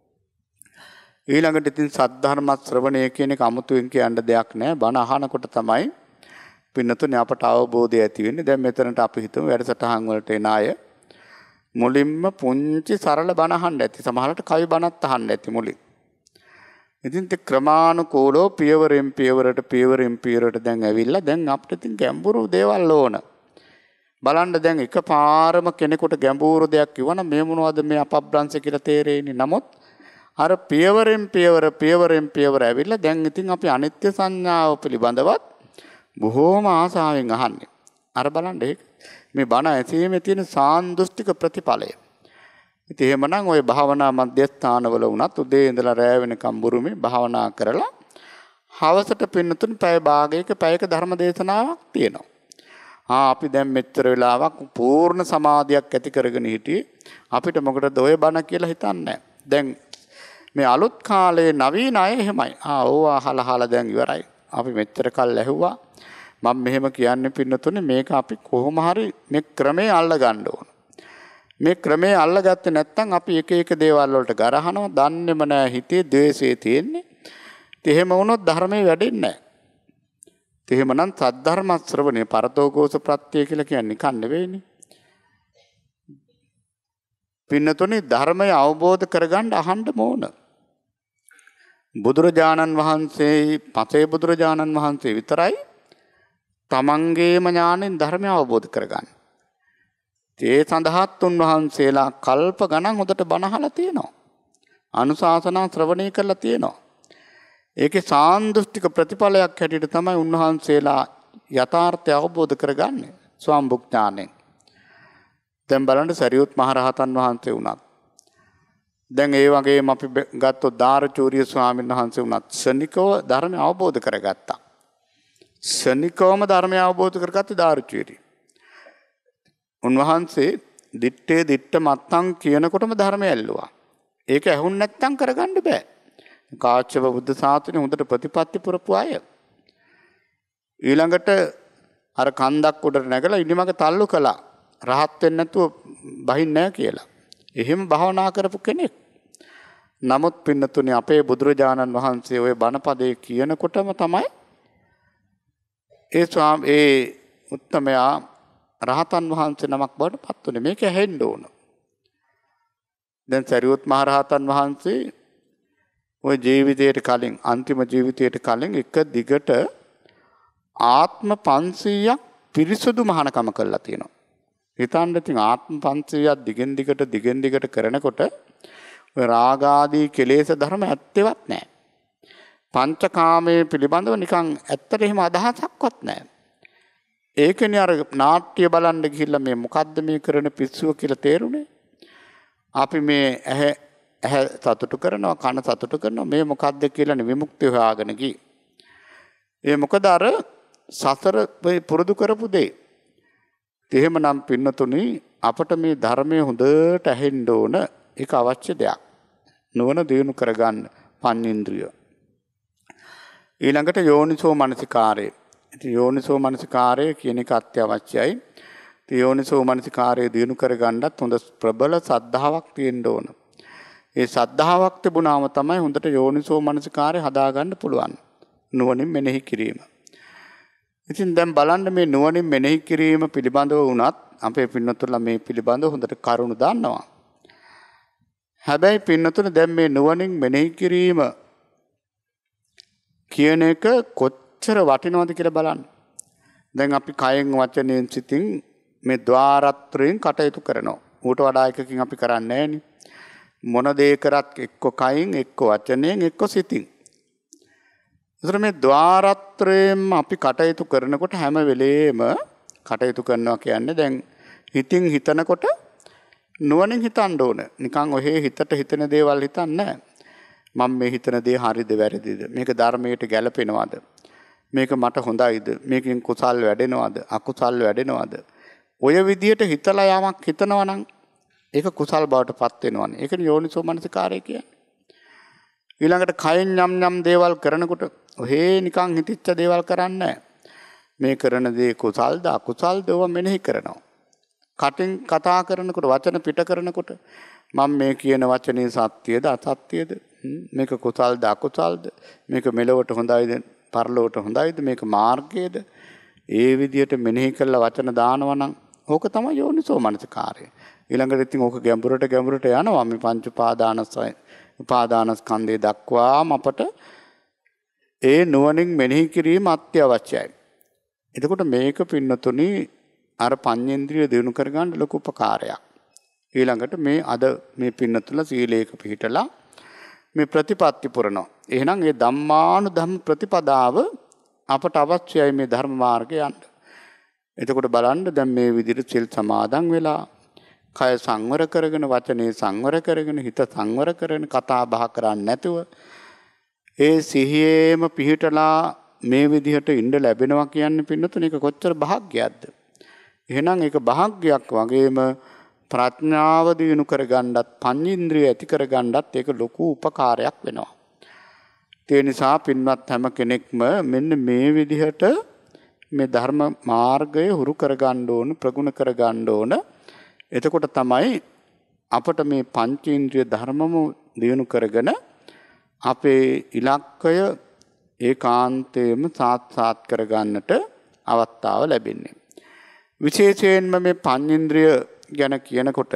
ඊළඟට ඉතින් සද්ධර්ම ශ්‍රවණය කියන එක අමුතුවෙන් කියන්න දෙයක් නෑ. බණ අහනකොට තමයි පින්නතුනේ අපට අවබෝධය ඇති වෙන්නේ. දැන් මෙතනට අපි හිතමු වැඩසටහන් වලට එන අය මුලින්ම පුංචි සරල බණ අහන්න ඇති. සමහරවිට කවි බණත් අහන්න ඇති මුලින්. ඉතින් ඒ ක්‍රමානුකූලව පියවරෙන් පියවරට දැන් ඇවිල්ලා දැන් අපිට ඉතින් ගැඹුරු දේවල් ඕන. බලන්න දැන් එකපාරම කෙනෙකුට ගැඹුරු දෙයක් කිව්වනම් මේ මොනවද මේ අපබ්‍රංශ කියලා තේරෙන්නේ. නමුත් අර පියවරෙන් පියවර ඇවිල්ලා දැන් ඉතින් අපි අනිත්‍ය සංඥාව පිළිබඳවත් බොහෝම ආසාවෙන් අහන්නේ. අර බලන්න ඒක මේ බණ ඇසීමේ තියෙන සාන්දෘෂ්ටික ප්‍රතිඵලය. ඉතින් එහෙමනම් ওই භාවනා මධ්‍යස්ථානවල වුණත් උදේ ඉඳලා රැ වෙනකම් බුරුමේ භාවනා කරලා හවසට පින්නතුන් පැය භාගයක පැයක ධර්ම දේශනාවක් තියෙනවා. අපි දැන් මෙච්චර වෙලාවක් පූර්ණ සමාධියක් ඇති කරගෙන හිටියේ අපිට මොකටද ඔය බණ කියලා හිතන්නේ. දැන් මේ අලුත් කාලේ නවීන අය එහෙමයි. ඕවා අහලා දැන් ඉවරයි. අපි මෙච්චර කල් ඇහුවා. මම මෙහෙම කියන්නේ පින්නතුනේ මේක අපි කොහොම හරි මේ ක්‍රමේ අල්ල ගන්න ඕන. මේ ක්‍රමේ අල්ලගත්තේ නැත්නම් අපි එක දේවල් වලට ගරහනවා. දන්නේම නැහැ හිතේ ද්වේෂය තියෙන්නේ. ඉතින් එහෙම වුණොත් ධර්මයේ වැඩෙන්නේ නැහැ. ඉතින් එහෙමනම් සද්ධර්ම ශ්‍රවණය පරතෝකෝස ප්‍රත්‍ය කියලා කියන්නේ නිකන් නෙවෙයිනේ. පින්නතුනේ ධර්මය අවබෝධ කරගන්න අහන්න ඕන. බුදුරජාණන් වහන්සේ පසේ බුදුරජාණන් වහන්සේ විතරයි තමන්ගේම ඥාණයෙන් ධර්මය අවබෝධ කරගන්න. ඒ සඳහාත් උන්වහන්සේලා කල්ප ගණන් හොදට බණ අහලා තියෙනවා. අනුශාසනා ශ්‍රවණය කරලා තියෙනවා. ඒකේ සාන්දෘෂ්ටික ප්‍රතිඵලයක් හැටියට තමයි උන්වහන්සේලා යථාර්ථය අවබෝධ කරගන්නේ ස්වම්බුක් ඥාණයෙන්. දැන් බලන්න සරියුත් මහරහතන් වහන්සේ වුණත් දැන් ඒ වගේම අපි ගත්තොත් දාරචූරිය ස්වාමීන් වහන්සේ වුණත් ශනිකව ධර්මය අවබෝධ කරගත්තා. ශනිකවම ධර්මය අවබෝධ කරගත්තේ දාරචූරිය. උන්වහන්සේ දිත්තේ මත්තං කියනකොටම ධර්මය ඇල්ලුවා. ඒක ඇහුන් නැත්තම් කරගන්න බෑ. කාශ්‍යප බුද්ධ ශාසනය හොඳට ප්‍රතිපත්ති පුරපු අය. ඊළඟට අර කන්දක් උඩට නැගලා ඉනිමග තල්ලු කළා. රහත් වෙන්න නැතුව බහින්නේ නැහැ කියලා. එහෙම භාවනා කරපු කෙනෙක්. නමුත් පින්නතුනේ අපේ බුදුරජාණන් වහන්සේ ওই බණපදේ කියනකොටම තමයි ඒ උත්තමයා රහතන් වහන්සේ නමක් බවට පත් වුණේ. මේක ඇහෙන්න ඕන. දැන් සරියුත් මහ රහතන් වහන්සේ ওই ජීවිතයට කලින් අන්තිම ජීවිතයට කලින් එක දිගට ආත්ම 500ක් පිරිසුදු මහානකම කළා තියෙනවා. හිතන්න ඉතින් ආත්ම 500ක් දිගින් දිගට කරනකොට ඔය රාග ආදී කෙලෙස් ධර්ම ඇත්තෙවත් නැහැ. පංචකාමයේ පිළිබඳව නිකන් ඇත්තට එහෙම අදහසක්වත් නැහැ. ඒකනේ අර නාට්‍ය බලන්න ගිහිල්ලා මේ මොකද්ද මේ කරන පිස්සුව කියලා තේරුනේ. අපි මේ ඇහැ සතුටු කරනවා, කන සතුටු කරනවා. මේ මොකද්ද කියලා විමුක්තිය හොයාගෙන ගියේ. ඒ මොකද අර සසර පුරුදු කරපු දෙය. එහෙමනම් පින්නතුනි අපට මේ ධර්මයේ හොඳට ඇහෙන්න ඕන. ඒක අවශ්‍ය දෙයක්. නුවණ දියුණු කරගන්න පඤ්චේන්ද්‍රිය. ඊළඟට යෝනිසෝ මනසිකාරය. ඉතින් යෝනිසෝ මනසිකාරය කියන එක අත්‍යවශ්‍යයි. ඉතින් යෝනිසෝ මනසිකාරය දියුණු කරගන්නත් හොඳ ප්‍රබල සද්ධාාවක් තියෙන්න ඕන. ඒ සද්ධාාවක් තිබුණාම තමයි හොඳට යෝනිසෝ මනසිකාරය හදාගන්න පුළුවන්. නුවණින් මෙනෙහි කිරීම. ඉතින් දැන් බලන්න මේ නුවණින් මෙනෙහි කිරීම පිළිබඳව වුණත් අපේ පින්නතුලා මේ පිළිබඳව හොඳට කරුණු දන්නවා. හැබැයි පින්නතුන දැන් මේ නුවණින් මෙනෙහි කිරීම කියන එක කොච්චර වටිනවද කියලා බලන්න. දැන් අපි කයෙන් වචනයෙන් සිතින් මේ ద్వාරත්‍රයෙන් කටයුතු කරනවා. ඌට වඩා එකකින් අපි කරන්නේ නැහෙනි. මොන දේ කරත් එක්ක කයින් එක්ක වචනයෙන් එක්ක සිතින්. ඒතර මේ ద్వාරත්‍රයෙන් අපි කටයුතු කරනකොට හැම වෙලේම කටයුතු කරනවා කියන්නේ දැන් හිතින් හිතනකොට නුවණින් හිතන්න ඕන. නිකන් ඔහේ හිතට හිතන දේවල් හිතන්නේ නැහැ. මම මේ හිතන දේ හරිද වැරදිද? මේක ධර්මයට ගැලපෙනවද? මේක මට හොඳයිද? මේකෙන් කුසල් වැඩෙනවද? අකුසල් වැඩෙනවද? ඔය විදියට හිතලා යමක් හිතනවා නම් ඒක කුසල් බවට පත් වෙනවනේ. ඒකනේ යෝනිසෝ මනසිකාරය කියන්නේ. ඊළඟට කයෙන් යම් දේවල් කරනකොට ඔහේ නිකන් හිතිච්ච දේවල් කරන්නේ නැහැ. මේ කරන දේ කුසල්ද අකුසල්ද ඒවා මෙනෙහි කරනවා. කටින් කතා කරනකොට වචන පිට කරනකොට මම මේ කියන වචනේ සත්‍යද අසත්‍යද? මේක කුසල්ද අකුසල්ද? මේක මෙලොවට හොඳයිද පරලොවට හොඳයිද? මේක මාර්ගයේද? ඒ විදිහට මෙනෙහි කරලා වචන දානවා නම් ඕක තමයි යෝනිසෝ මනසිකාරය. ඊළඟට ඉතින් ඕක ගැඹුරට යනවා මේ පංච උපාදානස්කන්ධය දක්වාම අපට ඒ නුවණින් මෙනෙහි කිරීම අත්‍යවශ්‍යයි. එතකොට මේක පින්නතුනි අර පඤ්චේන්ද්‍රිය දිනු කරගන්න ලොකු උපකාරයක්. ඊළඟට මේ අද මේ පින්නතුල සීලේක පිළිහිටලා මේ ප්‍රතිපත්ති පුරනවා. එහෙනම් මේ ධම්මානුධම්ම ප්‍රතිපදාව අපට අවශ්‍යයි මේ ධර්ම මාර්ගය යන්න. එතකොට බලන්න දැන් මේ විදිහට සිල් සමාදන් වෙලා කය සංවර කරගෙන වචනේ සංවර කරගෙන හිත සංවර කරගෙන කතා බහ කරන්නේ නැතුව ඒ සිහියේම පිහිටලා මේ විදිහට ඉඳ ලැබෙනවා කියන්නේ පින්නතුනේ ඒක කොච්චර භාග්‍යයක්ද? එහෙනම් ඒක භාග්‍යයක් වගේම ප්‍රඥාව දිනු කරගන්නත් පඤ්චේන්ද්‍රිය ඇති කරගන්නත් ඒක ලොකු උපකාරයක් වෙනවා. ඒ නිසා පින්වත් හැම කෙනෙක්ම මෙන්න මේ විදිහට මේ ධර්ම මාර්ගය හුරු කරගන්න ඕන ප්‍රගුණ කරගන්න ඕන. එතකොට තමයි අපට මේ පංචේන්ද්‍රිය ධර්මම දිනු කරගෙන අපේ ඉලක්කය ඒකාන්තයෙන්ම සාක්ෂාත් කරගන්නට අවස්ථාව ලැබෙන්නේ. විශේෂයෙන්ම මේ පංචේන්ද්‍රිය ගැන කියනකොට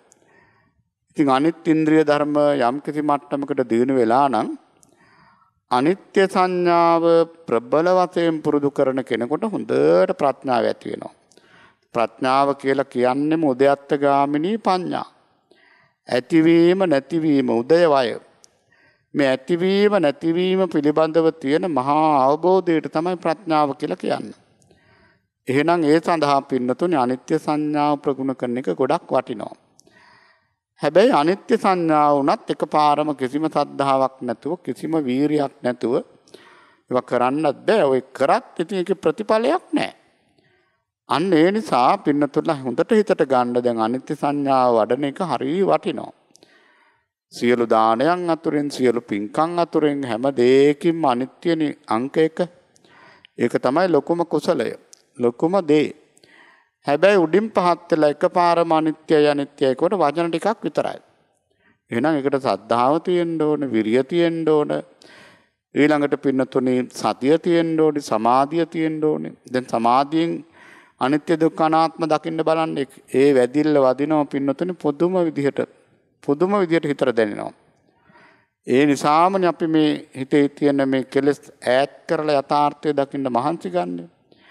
ඉතින් අනිත් ඉන්ද්‍රිය ධර්ම යම් කිසි මට්ටමකට දිනු වෙලා නම් අනිත්‍ය සංඥාව ප්‍රබල වශයෙන් පුරුදු කරන කෙනෙකුට හොඳට ප්‍රඥාව ඇති වෙනවා. ප්‍රඥාව කියලා කියන්නේම උදයත්ත ගාමිනී පඤ්ඤා. ඇතිවීම නැතිවීම උදය වය. මේ ඇතිවීම නැතිවීම පිළිබඳව තියෙන මහා අවබෝධයට තමයි ප්‍රඥාව කියලා කියන්නේ. එහෙනම් ඒ සඳහා පින්නතුනේ අනිත්‍ය සංඥාව ප්‍රගුණ කරන එක ගොඩක් වටිනවා. හැබැයි අනිත්‍ය සංඥාව උනත් එකපාරම කිසිම සද්ධාාවක් නැතුව කිසිම වීරියක් නැතුව ඒවා කරන්නත් බෑ. ඔය කරත් ඉතින් ඒකේ ප්‍රතිඵලයක් නැහැ. අන්න ඒ නිසා පින්නතුලා හොඳට හිතට ගන්න දැන් අනිත්‍ය සංඥාව වඩන එක හරිය වටිනවා. සියලු දානයන් අතුරෙන් සියලු පින්කම් අතුරෙන් හැම දෙයකින්ම අනිත්‍යනේ අංක 1. ඒක තමයි ලොකුම කුසලය. ලොකුම දේ. හැබැයි උඩින් පහත් වෙලා එකපාරම අනිත්‍යයි අනිත්‍යයි කොට වචන ටිකක් විතරයි. එහෙනම් ඒකට සද්ධාව තියෙන්න ඕන, විරිය තියෙන්න ඕන. ඊළඟට පින්නතුනේ සතිය තියෙන්න ඕනේ, සමාධිය තියෙන්න ඕනේ. දැන් සමාධියෙන් අනිත්‍ය දුක්ඛ අනාත්ම දකින්න බලන්න ඒ වැදිල්ල වදිනවා පින්නතුනේ පුදුම විදිහට හිතට දැනෙනවා. ඒ නිසාමනේ අපි මේ හිතේ තියෙන මේ කෙලෙස් ඈත් කරලා යථාර්ථය දකින්න මහන්සි ගන්නෙ.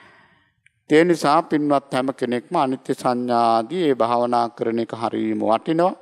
ඒ නිසා පින්වත් හැම කෙනෙක්ම අනිත්‍ය සංඥාදී ඒ භාවනා කරන එක හරියම වටිනවා.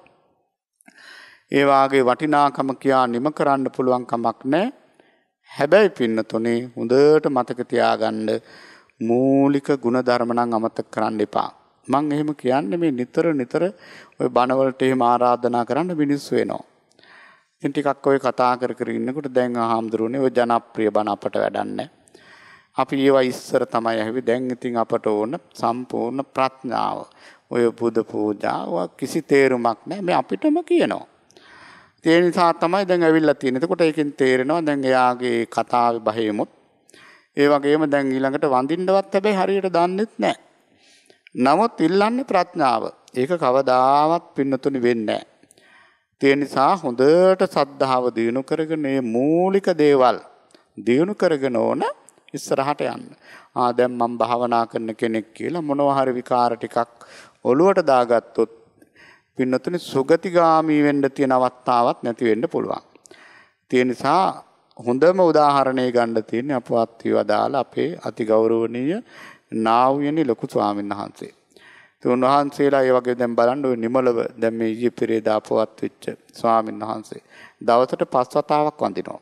ඒ වාගේ වටිනාකම කියා නිම කරන්න පුළුවන් කමක් නැහැ. හැබැයි පින්නතුනේ හොඳට මතක තියාගන්න මූලික ගුණ ධර්ම නම් අමතක කරන්න එපා. මම එහෙම කියන්නේ මේ නිතර ඔය බණවලට එහෙම ආරාධනා කරන්න මිනිස්සු වෙනවා. ඉතින් ටිකක් ඔය කතා කර කර ඉන්නකොට දැන් ආහම්දුරුනේ ඔය ජනප්‍රිය බණ අපට වැඩන්නේ. අපි ඒවා ඉස්සර තමයි ඇහුවේ. දැන් ඉතින් අපට ඕන සම්පූර්ණ ප්‍රඥාව. ඔය බුදු පූජාව කිසි තේරුමක් නැහැ. මේ අපිටම කියනවා. ඒ නිසා තමයි දැන් ඇවිල්ලා තියෙන්නේ. එතකොට ඒකෙන් තේරෙනවා දැන් එයාගේ කතාවේ බහෙමුත් ඒ වගේම දැන් ඊළඟට වඳින්නවත් හැබැයි හරියට දන්නෙත් නැහැ. නමුත් ඉල්ලන්නේ ප්‍රඥාව. ඒක කවදාවත් පින්නතුනි වෙන්නේ නැහැ. ඒ නිසා හොඳට සද්ධාව දිනු කරගෙන මේ මූලික දේවල් දිනු කරගෙන ඕන ඉස්සරහට යන්න. දැන් මම භාවනා කරන කෙනෙක් කියලා මොනවා හරි විකාර ටිකක් ඔළුවට දාගත්තොත් පින්නතුනි සුගතිගාමී වෙන්න තියෙන අවස්ථාවක් නැති වෙන්න පුළුවන්. ඒ නිසා හොඳම උදාහරණය ගන්න තියෙන්නේ අපවත් වේවදාලා අපේ අතිගෞරවනීය නාවුයනි ලොකු ස්වාමීන් වහන්සේ. උන්වහන්සේලා ඒ වගේ දැන් බලන්න ඔය නිමලව දැන් මේ ඊයේ පෙරේදා අපවත් වෙච්ච ස්වාමීන් වහන්සේ දවසට 5 වතාවක් වඳිනවා.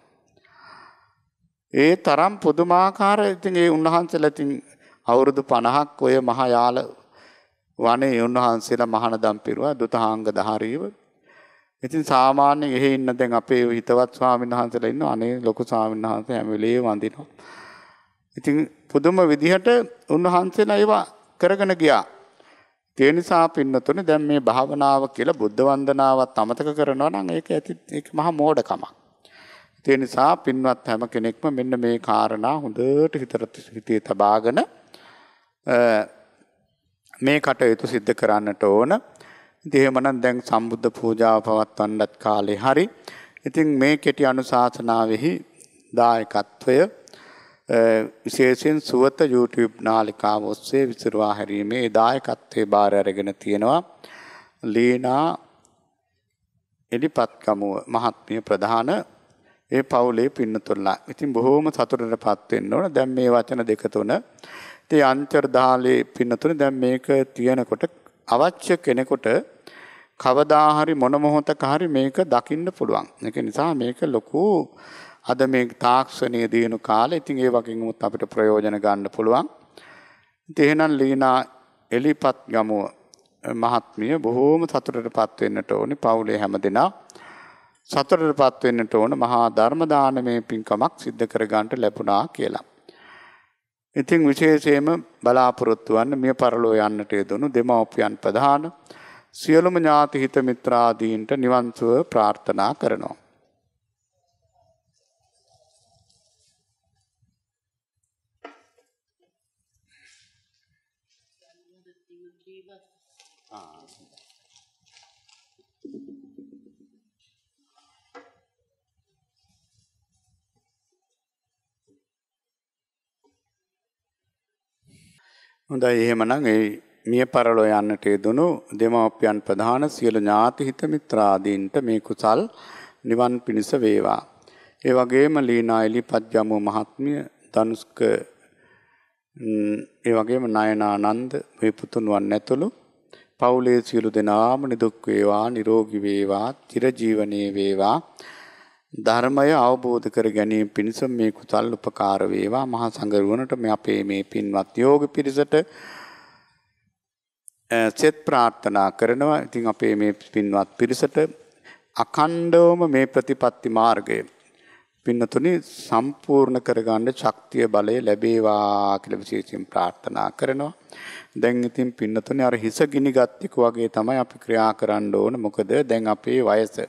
ඒ තරම් පුදුමාකාර ඉතින් ඒ උන්වහන්සේලා ඉතින් අවුරුදු 50ක් ඔය මහා යාල වනේ උන්වහන්සේලා මහානදම් පිරුවා දුතාංග ධාරීව. ඉතින් සාමාන්‍යයෙන් එහෙ ඉන්න දැන් අපේ හිතවත් ස්වාමීන් වහන්සේලා ඉන්නවා. අනේ ලොකු ස්වාමීන් වහන්සේ හැම වෙලේම වඳිනවා. ඉතින් පුදුම විදිහට උන්වහන්සේලා ඒවා කරගෙන ගියා. ඒ නිසා පින්නතුනේ දැන් මේ භාවනාව කියලා බුද්ධ වන්දනාවත් අමතක කරනවා නම් ඒක මහා මෝඩකමක්. ඒ නිසා පින්වත් හැම කෙනෙක්ම මෙන්න මේ කාරණා හොඳට හිතේ තබාගෙන මේ කටයුතු සිද්ධ කරන්නට ඕන. ඉතින් එහෙමනම් දැන් සම්බුද්ධ පූජාව පවත්වන්නත් කාලේ හරි. ඉතින් මේ කෙටි අනුශාසනාවෙහි දායකත්වය විශේෂයෙන් සුවත YouTube නාලිකාව ඔස්සේ විසිරුවා හැරීමේ දායකත්වයේ බාර අරගෙන තියෙනවා ලීනා එලිපත්කමුව මහත්මිය ප්‍රධාන ඒ පවුලේ පින්නතුල්ලා. ඉතින් බොහෝම සතුටටපත් වෙන්න ඕන. දැන් මේ වචන දෙක තුන ඉතින් අන්තර්දාලේ පින්නතුනේ දැන් මේක තියෙනකොට අවශ්‍ය කෙනෙකුට කවදා හරි මොන මොහොතක හරි මේක දකින්න පුළුවන්. ඒක නිසා මේක ලොකු අද මේ තාක්ෂණීය දිනු කාලේ ඉතින් ඒ වගේම අපිට ප්‍රයෝජන ගන්න පුළුවන්. ඉතින් එහෙනම් ලීනා එලිපත් ගමුව මහත්මිය බොහෝම සතුටටපත් වෙන්නට ඕනේ. පවුලේ හැමදෙනා සතුටටපත් වෙන්නට ඕන මහා ධර්ම දානමය පින්කමක් සිද්ධ කර ගන්නට ලැබුණා කියලා. ඉතින් විශේෂයෙන්ම බලාපොරොත්තු වන්න මිය පරලෝ යන්නට යෙදුණු දෙමව්පියන් ප්‍රධාන සියලුම ඥාති හිත මිත්‍රාදීන්ට නිවන් සුව ප්‍රාර්ථනා කරනවා. හොඳයි එහෙමනම් ඒ මිය පරලෝ යන්නට යෙදුණු දෙමව්පියන් ප්‍රධාන සියලු ඥාති හිත මිත්‍රාදීන්ට මේ කුසල් නිවන් පිණිස වේවා. ඒ වගේම ලීනා එලිපත් ගමුව මහත්මිය ධනුෂ්ක ඒ වගේම නයනානන්ද මේ පුතුණුවන් ඇතුළු පවුලේ සියලු දෙනාම නිදුක් වේවා නිරෝගී වේවා චිරජීවනයේ වේවා ධර්මය අවබෝධ කර ගැනීම පිණිස මේ කුසල් උපකාර වේවා. මහා සංඝරුවනට මේ අපේ මේ පින්වත් යෝග පිරිසට සෙත් ප්‍රාර්ථනා කරනවා. ඉතින් අපේ මේ පින්වත් පිරිසට අඛණ්ඩවම මේ ප්‍රතිපත්ති මාර්ගය පින්නතුනි සම්පූර්ණ කරගන්න ශක්තිය බලය ලැබේවා කියලා විශේෂයෙන් ප්‍රාර්ථනා කරනවා. දැන් ඉතින් පින්නතුනි අර හිස ගිනි ගත්තෙක වගේ තමයි අපි ක්‍රියා කරන්න ඕන. මොකද දැන් අපේ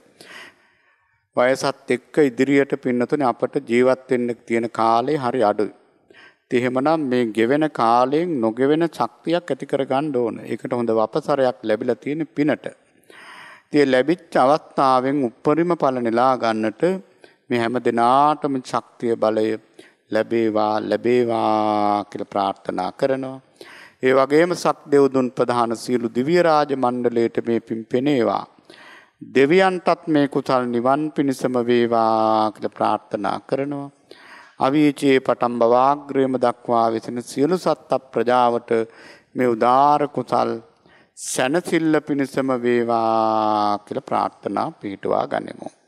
වයසත් එක්ක ඉදිරියට පින්නතුනේ අපට ජීවත් වෙන්න තියෙන කාලේ හරි අඩුයි. එහෙමනම් මේ ගෙවෙන කාලයෙන් නොගෙවෙන ශක්තියක් ඇති කර ගන්න ඕන. ඒකට හොඳ වපසරයක් ලැබිලා තියෙන පිනට. ඉතින් ලැබිච්ච අවස්ථාවෙන් උපරිම ඵල නෙලා ගන්නට මේ හැම දිනාටම ශක්තිය බලය ලැබේවා කියලා ප්‍රාර්ථනා කරනවා. ඒ වගේම සක්දෙව්දුන් ප්‍රධාන සියලු දිව්‍ය රාජ මණ්ඩලයට මේ පින් පෙනේවා. දෙවියන්ටත් මේ කුසල් නිවන් පිණිසම වේවා කියලා ප්‍රාර්ථනා කරනවා. අවීචේ පටන් බවාග්‍රේම දක්වා වෙසෙන සියලු සත්ත්ව ප්‍රජාවට මේ උදාර කුසල් සැනසෙල්ල පිණිසම වේවා කියලා ප්‍රාර්ථනා පිටුවා ගනිමු.